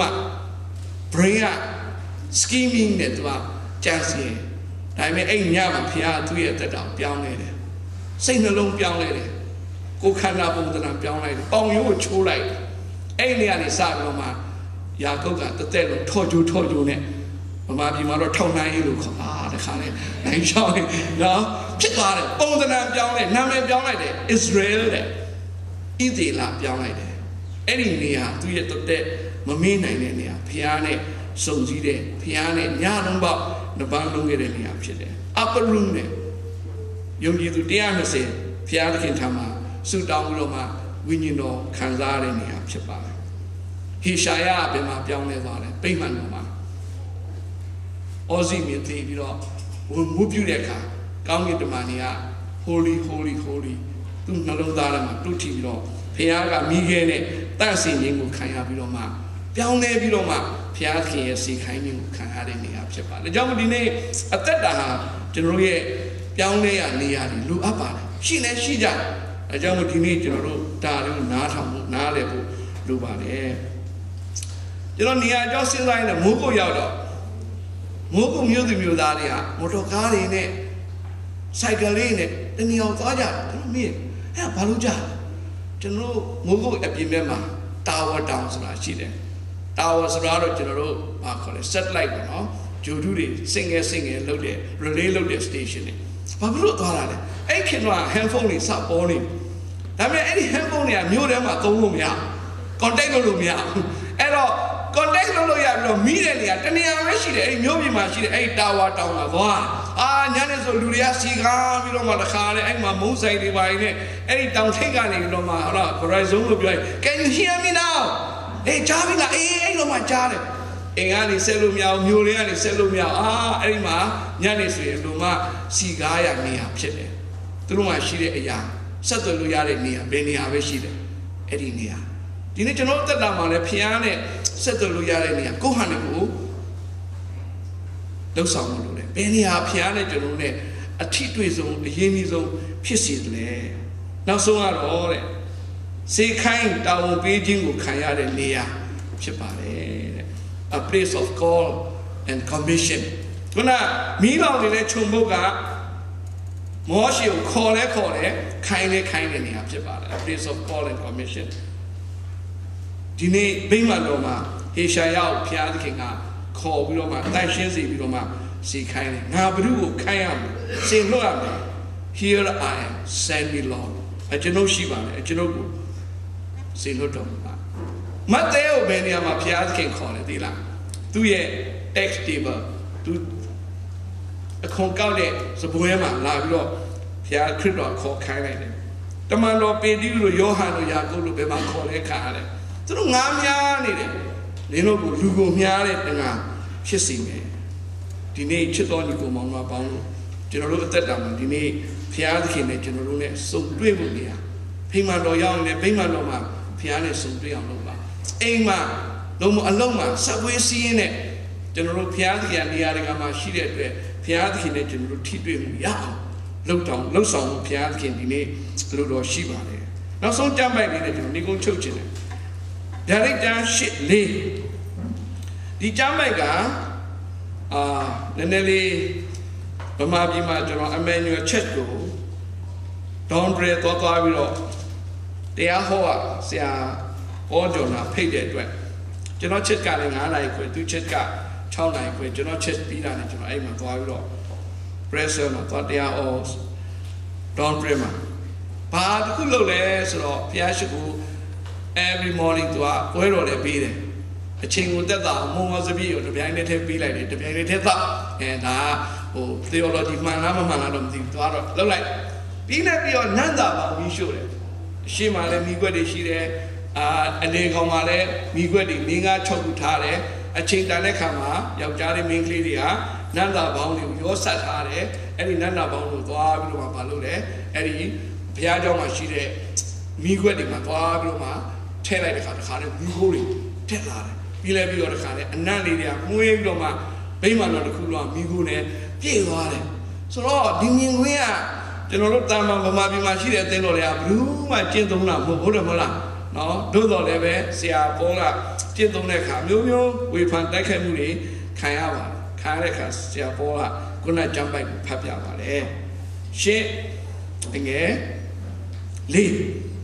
brain က scheming နဲ့သူကကြံစီတယ်ဒါပေမဲ့အဲ့ညမှာဖခင်သူ့ရဲ့တက်တောင်ပြောင်းလဲတယ်စိတ်နှလုံးပြောင်းလဲတယ်ကိုယ်ခန္ဓာပုံသဏ္ဍာန်ပြောင်းလိုက်တယ်ပေါင်ရိုးကိုချိုးလိုက်တယ်အဲ့နေရာနေစပြီးတော့မှယာကုပ်ကတသက်လုံးထော့ကျိုးနဲ့ဗမာပြည်မှာတော့ထောက်နိုင်ရေးလို့ခေါ်တခါလေနိုင်ချောင်းနော်ဖြစ်သွားတယ်ပုံသဏ္ဍာန်ပြောင်းလိုက်နာမည်ပြောင်းလိုက်တယ် Israel တဲ့ဣသေလပြောင်းလိုက်တယ်အဲ့ဒီနေရာသူ့ရဲ့တက်မမေ့နိုင်တဲ့နေရာဖျားနဲ့စုံစည်းတဲ့ဖျားနဲ့ညလုံးပေါက်နှစ်ပန်းလုံးခဲ့တဲ့နေရာဖြစ်တယ် upper room နဲ့ယုံကြည်သူ120ဖျားသခင်ထံမှာဆုတောင်းပြီးတော့မှဝိညာဉ်တော်ခံစားရတဲ့နေရာဖြစ်ပါတယ်ဟေရှာယဘယ်မှာပြောင်းလဲသွားလဲပိမှန်တော်မှာအော်စီမြင်သိပြီးတော့ဝတ်ပြုတဲ့အခါကောင်းကင်တမန်တွေက holy holy holy သူနှလုံးသားထဲမှာတုတ်ထီပြီးတော့ဖခင်ကမိခဲနဲ့တန့်စင်ခြင်းကိုခံရပြီးတော့မှပြောင်းလဲပြီးတော့မှဖခင်ရဲ့စီခိုင်းခြင်းကိုခံရတဲ့နေရာဖြစ်ပါတယ်။ဒါကြောင့်ဒီနေ့အသက်တာဟာကျွန်တော်ရဲ့ပြောင်းလဲရနေရာတွေလိုအပ်ပါတယ်။ရှိလဲရှိကြတယ်။ဒါကြောင့်ဒီနေ့ကျွန်တော်တို့ဒါတွေကိုနားထောင်ဖို့နားလည်ဖို့လိုပါတယ်။ကျွန်တော်နေရာအကြောင်းစဉ်းစားရင်မိုးကုတ်ရောက်တော့မိုးကုတ်မြို့သူမြို့သားတွေကမော်တော်ကားတွေနဲ့ဆိုင်ကယ်လေးနဲ့တနေရာသွားကြတယ်ကျွန်တော်မေးအဲ့ဘာလို့ကြလဲကျွန်တော်မိုးကုတ်အပြင်ဘက်မှာတာဝါတောင်ဆိုတာရှိတယ်တာဝါဆိုတာတော့ကျွန်တော်တို့ဘာခေါ်လဲ satellite ပေါ့နော်ဂျိုဒူးတွေစင်ငယ်လုပ်တဲ့ relay လုပ်တဲ့ station တွေဘာလို့သွားတာလဲအဲ့ခင်ဗျာ handphone တွေစပေါ်နေဒါပေမဲ့အဲ့ဒီ handphone တွေကမြို့ထဲမှာသုံးလို့မရ contact လုပ်လို့မရအဲ့တော့ contact လုပ်လို့ရပြီးတော့မိတဲ့နေရာတနေရာပဲရှိတယ်အဲ့မြို့ပြင်မှာရှိတယ်အဲ့တာဝါတောင်မှာသွားညနေဆိုလူတွေကစီကားပြီးတော့မှတခါလေအဲ့မှာမုန်းဆိုင်တွေပါနေအဲ့ဒီတောင်ထိပ်ကနေပြီးတော့မှဟုတ်လား horizon လို့ပြောရင် can you hear me now ကြားပြီလားအဲ့တော့မှကြားတယ်အင်္ဂါနေဆက်လို့မရဘူးမျိုးလေးကနေဆက်လို့မရအဲ့ဒီမှာညနေဆိုရင်လူမစီကားရနေရဖြစ်တယ်သူတို့မှရှိတဲ့အရာဆက်သွယ်လို့ရတဲ့နေရာဘယ်နေရာပဲရှိတယ်အဲ့ဒီနေရာဒီနေ့ကျွန်တော်တက်တာမှလည်းဖျားနဲ့ဆက်သွယ်လို့ရတဲ့နေရာကိုဟန်ကိုလှုပ်ဆောင်လို့လေဘယ်နေရာဖျားနဲ့ကျွန်တော်နဲ့အထီးတွေ့ဆုံးအရင်ကြီးဆုံးဖြစ်စီတယ်နောက်ဆုံးကတော့တဲ့စေခိုင်းတာဝန်ပေးခြင်းကိုခံရတဲ့နေရာဖြစ်ပါတယ်တဲ့ a place of call and commission ခုနမီးလောင်နေတဲ့ခြုံပုတ်ကမောရှိကိုခေါ်လဲခိုင်းတဲ့နေရာဖြစ်ပါတယ် a place of call and commission ဒီနေ့ဗိမာန်တော်မှာဟေရှာယကိုဖျားသခင်ကခေါ်ပြီးတော့မှတန်ရှင်းစေပြီးတော့မှစီခိုင်းတယ်ငါဘုရုကိုခိုင်းရမယ်စင်လွှတ်ရမယ် here I am send me Lord ကျွန်တော်ရှိပါတယ်ကျွန်တော်ကိုစင်လွှတ်တော်မှာမဿဲကိုဘယ်နေရာမှာဖျားသခင်ခေါ်လဲသိလားသူ့ရဲ့ text table သူအခွန်ကောက်တဲ့စပွဲမှာလာပြီးတော့ဖျားခရစ်တော်ခေါ်ခိုင်းလိုက်တယ်တမန်တော်ပေတရုတို့ယောဟန်တို့ယာကုပ်တို့ဘယ်မှာခေါ်လဲခါရတယ်သူတို့ငါးများနေတယ်နင်တို့ကိုလူကိုများတဲ့တငါဖြစ်စီမယ်ဒီနေ့ချစ်တော်ညီကိုမောင်နှမပေါင်းလို့ကျွန်တော်တို့အသက်တာမှာဒီနေ့ဖျားသခင်နဲ့ကျွန်တော်တို့နဲ့စုံတွေ့ဖို့နေရဖိမှန်တော်ရောက်နေဗိမာန်တော်မှာဖျားနဲ့စုံတွေ့အောင်လုပ်ပါအိမ်မှာလုံးမအလုံးမှာစပွဲစီးရင်နဲ့ကျွန်တော်တို့ဖျားသခင်နေရာတကာမှာရှိတဲ့အတွက်ဖျားသခင်နဲ့ကျွန်တော်တို့ထိတွေ့မှုရအောင်လှုပ်ဆောင်ဖျားသခင်ဒီနေ့လို့တော့ရှိပါတယ်နောက်ဆုံးကြမ်းပိုက်လေးနဲ့ကျွန်တော်နေကုန်းချုပ်ခြင်းတယ်ဒါလိုက်တန်းရှစ်လေးဒီကြမ်းပိုက်ကနည်းနည်းလေးဗမာပြည်မှာကျွန်တော် Emmanuel Church ကို Don Dre သွားပြီးတော့တရားဟောဆရာဩဂျော်နာဖိတ်တဲ့အတွက်ကျွန်တော် Church ကလည်း9နာရီခွဲသူ Church က6နာရီခွဲကျွန်တော် Church ပြီးတာနဲ့ကျွန်တော်အဲ့မှာသွားပြီးတော့ Brazil မှာသွားတရားဟော Don Dre မှာဘာတခုလုပ်လဲဆိုတော့ဘုရားရှိခိုး every morning သူကပွဲတော်လည်းပြီးတယ်အချိန်ကိုတက်တာမုံဝါစပြည့်ကိုတပြိုင်တည်းထဲပြီးလိုက်တယ်တပြိုင်တည်းထဲသာဒါဟို theology မှန်လားမမှန်လားတော့မသိဘူးသွားတော့လောက်လိုက်ပြီးနေပြီးတော့နန္တာပေါင်းပြီးရှို့တယ်အရှိမှလည်းမိခွက်တွေရှိတယ်အနေကောင်မှလည်းမိခွက်တွေ5 6ခုထားတယ်အချိန်တန်တဲ့ခါမှာယောက်ျားလေးမိန်းကလေးတွေကနန္တာပေါင်းတွေကိုရောဆက်ထားတယ်အဲ့ဒီနန္တာပေါင်းကိုသွားပြီးတော့မှလုပ်တယ်အဲ့ဒီဘုရားကျောင်းမှာရှိတဲ့မိခွက်တွေမှာသွားပြီးတော့မှထည့်လိုက်တဲ့ခါတခါလေးမိခိုးတွေထက်လာတယ်ပြီးလဲပြီးတော့တခါလေအနံ့လေးတွေကမှုေးပြီးတော့မှဗိမာန်တော်တစ်ခုလုံးမိခိုးနဲ့ပြည့်သွားတယ်ဆိုတော့ဒီမြင်ကွင်းကကျွန်တော်တို့တာမန်ဗမာပြည်မှာရှိတဲ့အသင်းတော်တွေကဘယ်သူမှကျင့်သုံးတာမဟုတ်ဘူးတယ်မဟုတ်လားနော်တို့တော်လည်းပဲဆရာပေါကကျင့်သုံးတဲ့အခါမျိုးမျိုးဝေဖန်တိုက်ခိုက်မှုတွေခံရပါတယ်ခံရတဲ့အခါဆရာပေါကခုနကြမ်းပိုက်ကိုဖတ်ပြပါတယ်ရှင်းငယ်လေး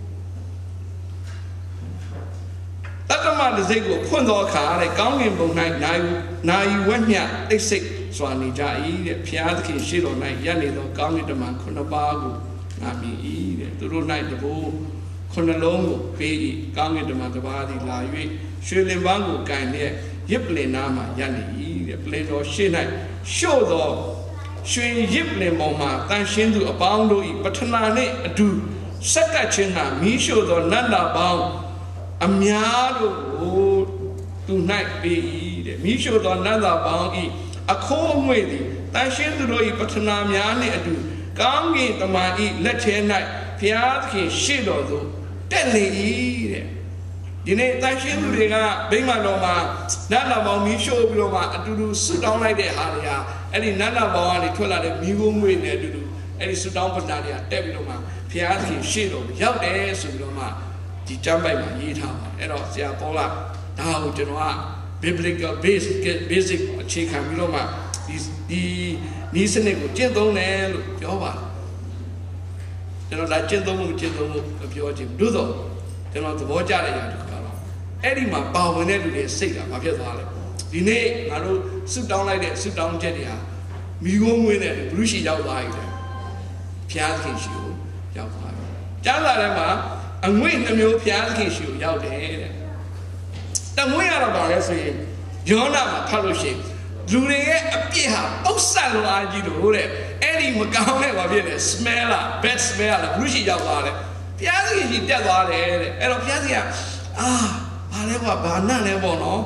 တက္ကမတစိတ်ကိုဖွင့်သောအခါတဲ့ကောင်းကင်ဘုံ၌နာယူဝက်ညတိတ်ဆိတ်စွာနေကြ၏တဲ့ဖျားသခင်ရှိတော်၌ရပ်နေသောကောင်းကင်တမန်9ပါးကိုငါမြင်၏တဲ့သူတို့၌တဘိုး9လုံးကိုပေး၏ကောင်းကင်တမန်တစ်ပါးသည်လာ၍ရွှေလင်ပန်းကိုကင်လျက်ရစ်ပလင်နားမှရပ်နေ၏တဲ့ပလင်တော်ရှေ့၌ရှို့သောရွှေရစ်ပလင်ပေါ်မှာတန်ရှင်းသူအပေါင်းတို့၏ပထနာနှင့်အတူဆက်ကပ်ခြင်းကမီးရှို့သောနတ်နာပေါင်းအများတို့ကိုသူ၌ပေး၏တဲ့မိရှုသောနတ်သားပေါင်း၏အခိုးအငွေ့သည်တန်ရှင်းသူတို့၏ပထနာများနှင့်အတူကောင်းကင်တမန်၏လက်ထဲ၌ဘုရားသခင်ရှေ့တော်သို့တက်နေ၏တဲ့ဒီနေ့တန်ရှင်းသူတွေကဗိမာန်တော်မှာနတ်သားပေါင်းမိရှုပြီးတော့မှအတူတူဆွတောင်းလိုက်တဲ့ဟာတွေဟာအဲ့ဒီနတ်သားပေါင်းကနေထွက်လာတဲ့မိခိုးငွေ့နဲ့အတူတူအဲ့ဒီဆွတောင်းပဏာတွေကတက်ပြီးတော့မှဘုရားသခင်ရှေ့တော်ရောက်တယ်ဆိုပြီးတော့မှဒီကျမ်းပိုက်မှာရေးထားပါတယ်အဲ့တော့ဆရာပေါလာဒါကိုကျွန်တော်က biblical basic အခြေခံပြီးတော့မှဒီနီးစနစ်ကိုကျင့်သုံးတယ်လို့ပြောပါတယ်ကျွန်တော်ဒါကျင့်သုံးမှုမကျင့်သုံးမှုမပြောချင်ဘူးသို့သောကျွန်တော်သဘောကျတဲ့ຢာတစ်ခုကတော့အဲ့ဒီမှာပါဝင်တဲ့လူတွေစိတ်ကဘာဖြစ်သွားလဲဒီနေ့ငါတို့ဆုတောင်းလိုက်တဲ့ဆုတောင်းချက်တွေဟာမိခိုးငွေနဲ့ဘုရုရှိရောက်သွားပြီလေဖျားသခင်ရှိကိုရောက်သွားပြီကျမ်းစာထဲမှာအငွေ့နှမျိုးဖျားသခင်ရှိကိုရောက်တယ်တဲ့တငွေ့ရတော့ပါလဲဆိုရင်ယောနာမှာဖတ်လို့ရှိရင်လူတွေရဲ့အပြစ်ဟာပုတ်ဆက်လွားကြီးလို့တဲ့အဲ့ဒီမကောင်းတဲ့ဘာဖြစ်လဲ smell လား bad smell လားဘုရှိရောက်သွားတယ်ဖျားသခင်ရှိတက်သွားတယ်တဲ့အဲ့တော့ဖျားသခင်ဘာလဲကွာဘာနတ်လဲပေါ့နော်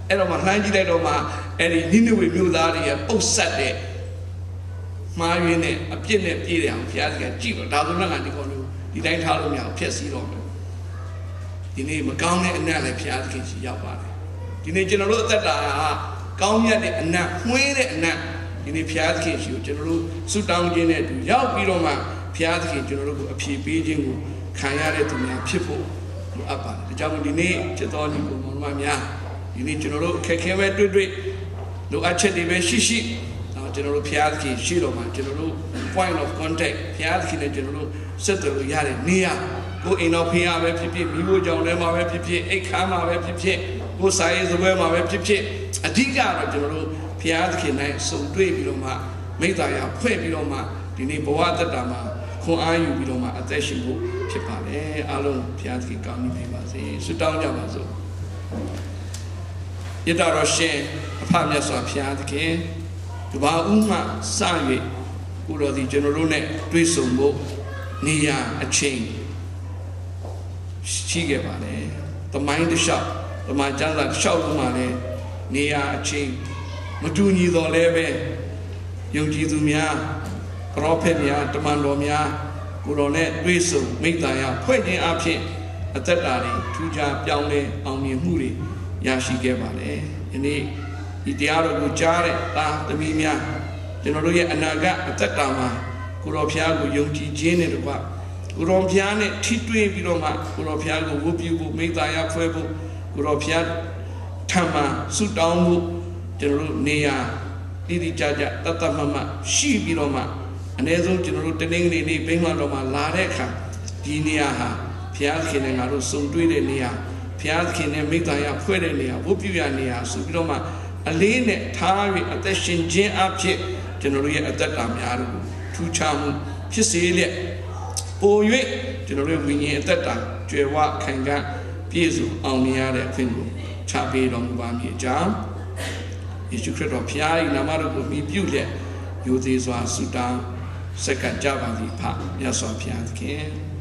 အဲ့တော့မှလှမ်းကြည့်လိုက်တော့မှအဲ့ဒီနိနဝေမြို့သားတွေရဲ့ပုတ်ဆက်တဲ့မှားရင်းနဲ့အပြစ်နဲ့ပြည့်တယ်အောင်ဘုရားသခင်ကြည့်တော့ဒါဆိုတော့ငါဒီကောင်မျိုးဒီတိုင်းထားလို့မရအောင်ဖျက်ဆီးတော့မယ်ဒီနေ့မကောင်းတဲ့အနတ်လည်းဘုရားသခင်ရှိရောက်ပါတယ်ဒီနေ့ကျွန်တော်တို့အသက်တာကောင်းမြတ်တဲ့အနတ်မှွေးတဲ့အနတ်ဒီနေ့ဘုရားသခင်ရှိကိုကျွန်တော်တို့ဆုတောင်းခြင်းနဲ့အတူရောက်ပြီးတော့မှဘုရားသခင်ကျွန်တော်တို့ကိုအပြည့်ပေးခြင်းကိုခံရတဲ့သူများဖြစ်ဖို့လိုအပ်ပါတယ်ဒါကြောင့်ဒီနေ့ဖြစ်တော်ညီကိုမောင်မများဒီနေ့ကျွန်တော်တို့အခက်ခဲပဲတွေ့လိုအပ်ချက်တွေပဲရှိကျွန်တော်တို့ဘုရားသခင်ရှိတော်မှာကျွန်တော်တို့ point of contact ဘုရားသခင်နဲ့ကျွန်တော်တို့ဆက်သွယ်လို့ရတဲ့နေရာကိုအိမ်တော်ဖင်ရပဲဖြစ်ဖြစ်မိဖို့ကြောင့်လည်းမှာပဲဖြစ်ဖြစ်အိတ်ခမ်းမှာပဲဖြစ်ဖြစ်ကိုစာရေးစပွဲမှာပဲဖြစ်ဖြစ်အဓိကတော့ကျွန်တော်တို့ဘုရားသခင်နဲ့စုံတွေ့ပြီးတော့မှမိတ္တရာဖွဲ့ပြီးတော့မှဒီနေ့ဘဝသက်တာမှာခွန်အားယူပြီးတော့မှအသက်ရှင်ဖို့ဖြစ်ပါတယ်အားလုံးဘုရားသခင်ကောင်းကြီးပေးပါစေဆုတောင်းကြပါစို့ယတတော်ရှင်အဖမြတ်စွာဘုရားသခင်ဒီဘာဥမှစ၍ကိုတော်ဒီကျွန်တော်တို့နဲ့တွေ့ဆုံဖို့နေရာအချိန်ရှိခဲ့ပါလေ။တမိုင်းတစ်လျှောက်တမန်ကျမ်းစာတစ်လျှောက်လုံးမှာလည်းနေရာအချိန်မတူညီတော့လည်းပဲယုံကြည်သူများပရောဖက်များတမန်တော်များကိုတော်နဲ့တွေ့ဆုံမိတ္တရာဖွဲ့ခြင်းအဖြစ်အသက်တာတွေထူးခြားပြောင်းလဲအောင်မြင်မှုတွေရရှိခဲ့ပါလေ။ဒီနေ့ဒီတရားတော်ကိုကြားတဲ့သားသမီးများကျွန်တော်တို့ရဲ့အနာဂတ်အသက်တာမှာကိုတော်ဖျားကိုယုံကြည်ခြင်းနဲ့တကွကိုတော်ဖျားနဲ့ထိတွေ့ပြီးတော့မှကိုတော်ဖျားကိုဝတ်ပြုဖို့မိတ္တရာဖွဲ့ဖို့ကိုတော်ဖျားထံမှာဆုတောင်းဖို့ကျွန်တော်တို့နေရာတိတိကျကျတတ်မှတ်မှရှိပြီးတော့မှအ ਨੇ ဆုံးကျွန်တော်တို့တနင်္ဂနွေနေ့ဘိမှန်တော်မှာလာတဲ့အခါဒီနေရာဟာဘုရားခင်နဲ့ငါတို့စုံတွေ့တဲ့နေရာဘုရားခင်နဲ့မိတ္တရာဖွဲ့တဲ့နေရာဝတ်ပြုရနေရာဆိုပြီးတော့မှအလေးနဲ့ထားပြီးအသက်ရှင်ခြင်းအဖြစ်ကျွန်တော်တို့ရဲ့အသက်တာများတို့ထူးခြားမှုဖြစ်စေလျက်ပို၍ကျွန်တော်တို့ဝိညာဉ်အသက်တာကြွယ်ဝခိုင်ခံ့ပြည့်စုံအောင်မြင်ရတဲ့အခွင့်ကိုချပေးတော်မူပါမည်အကြောင်းယေရှုခရစ်တော်ဖျား၏နာမတော်ကိုမြည်ပြုလျက်ယိုသေးစွာဆုတောင်းစက္ကန့်ကြပါသည်ဖမြတ်စွာဘုရားသခင်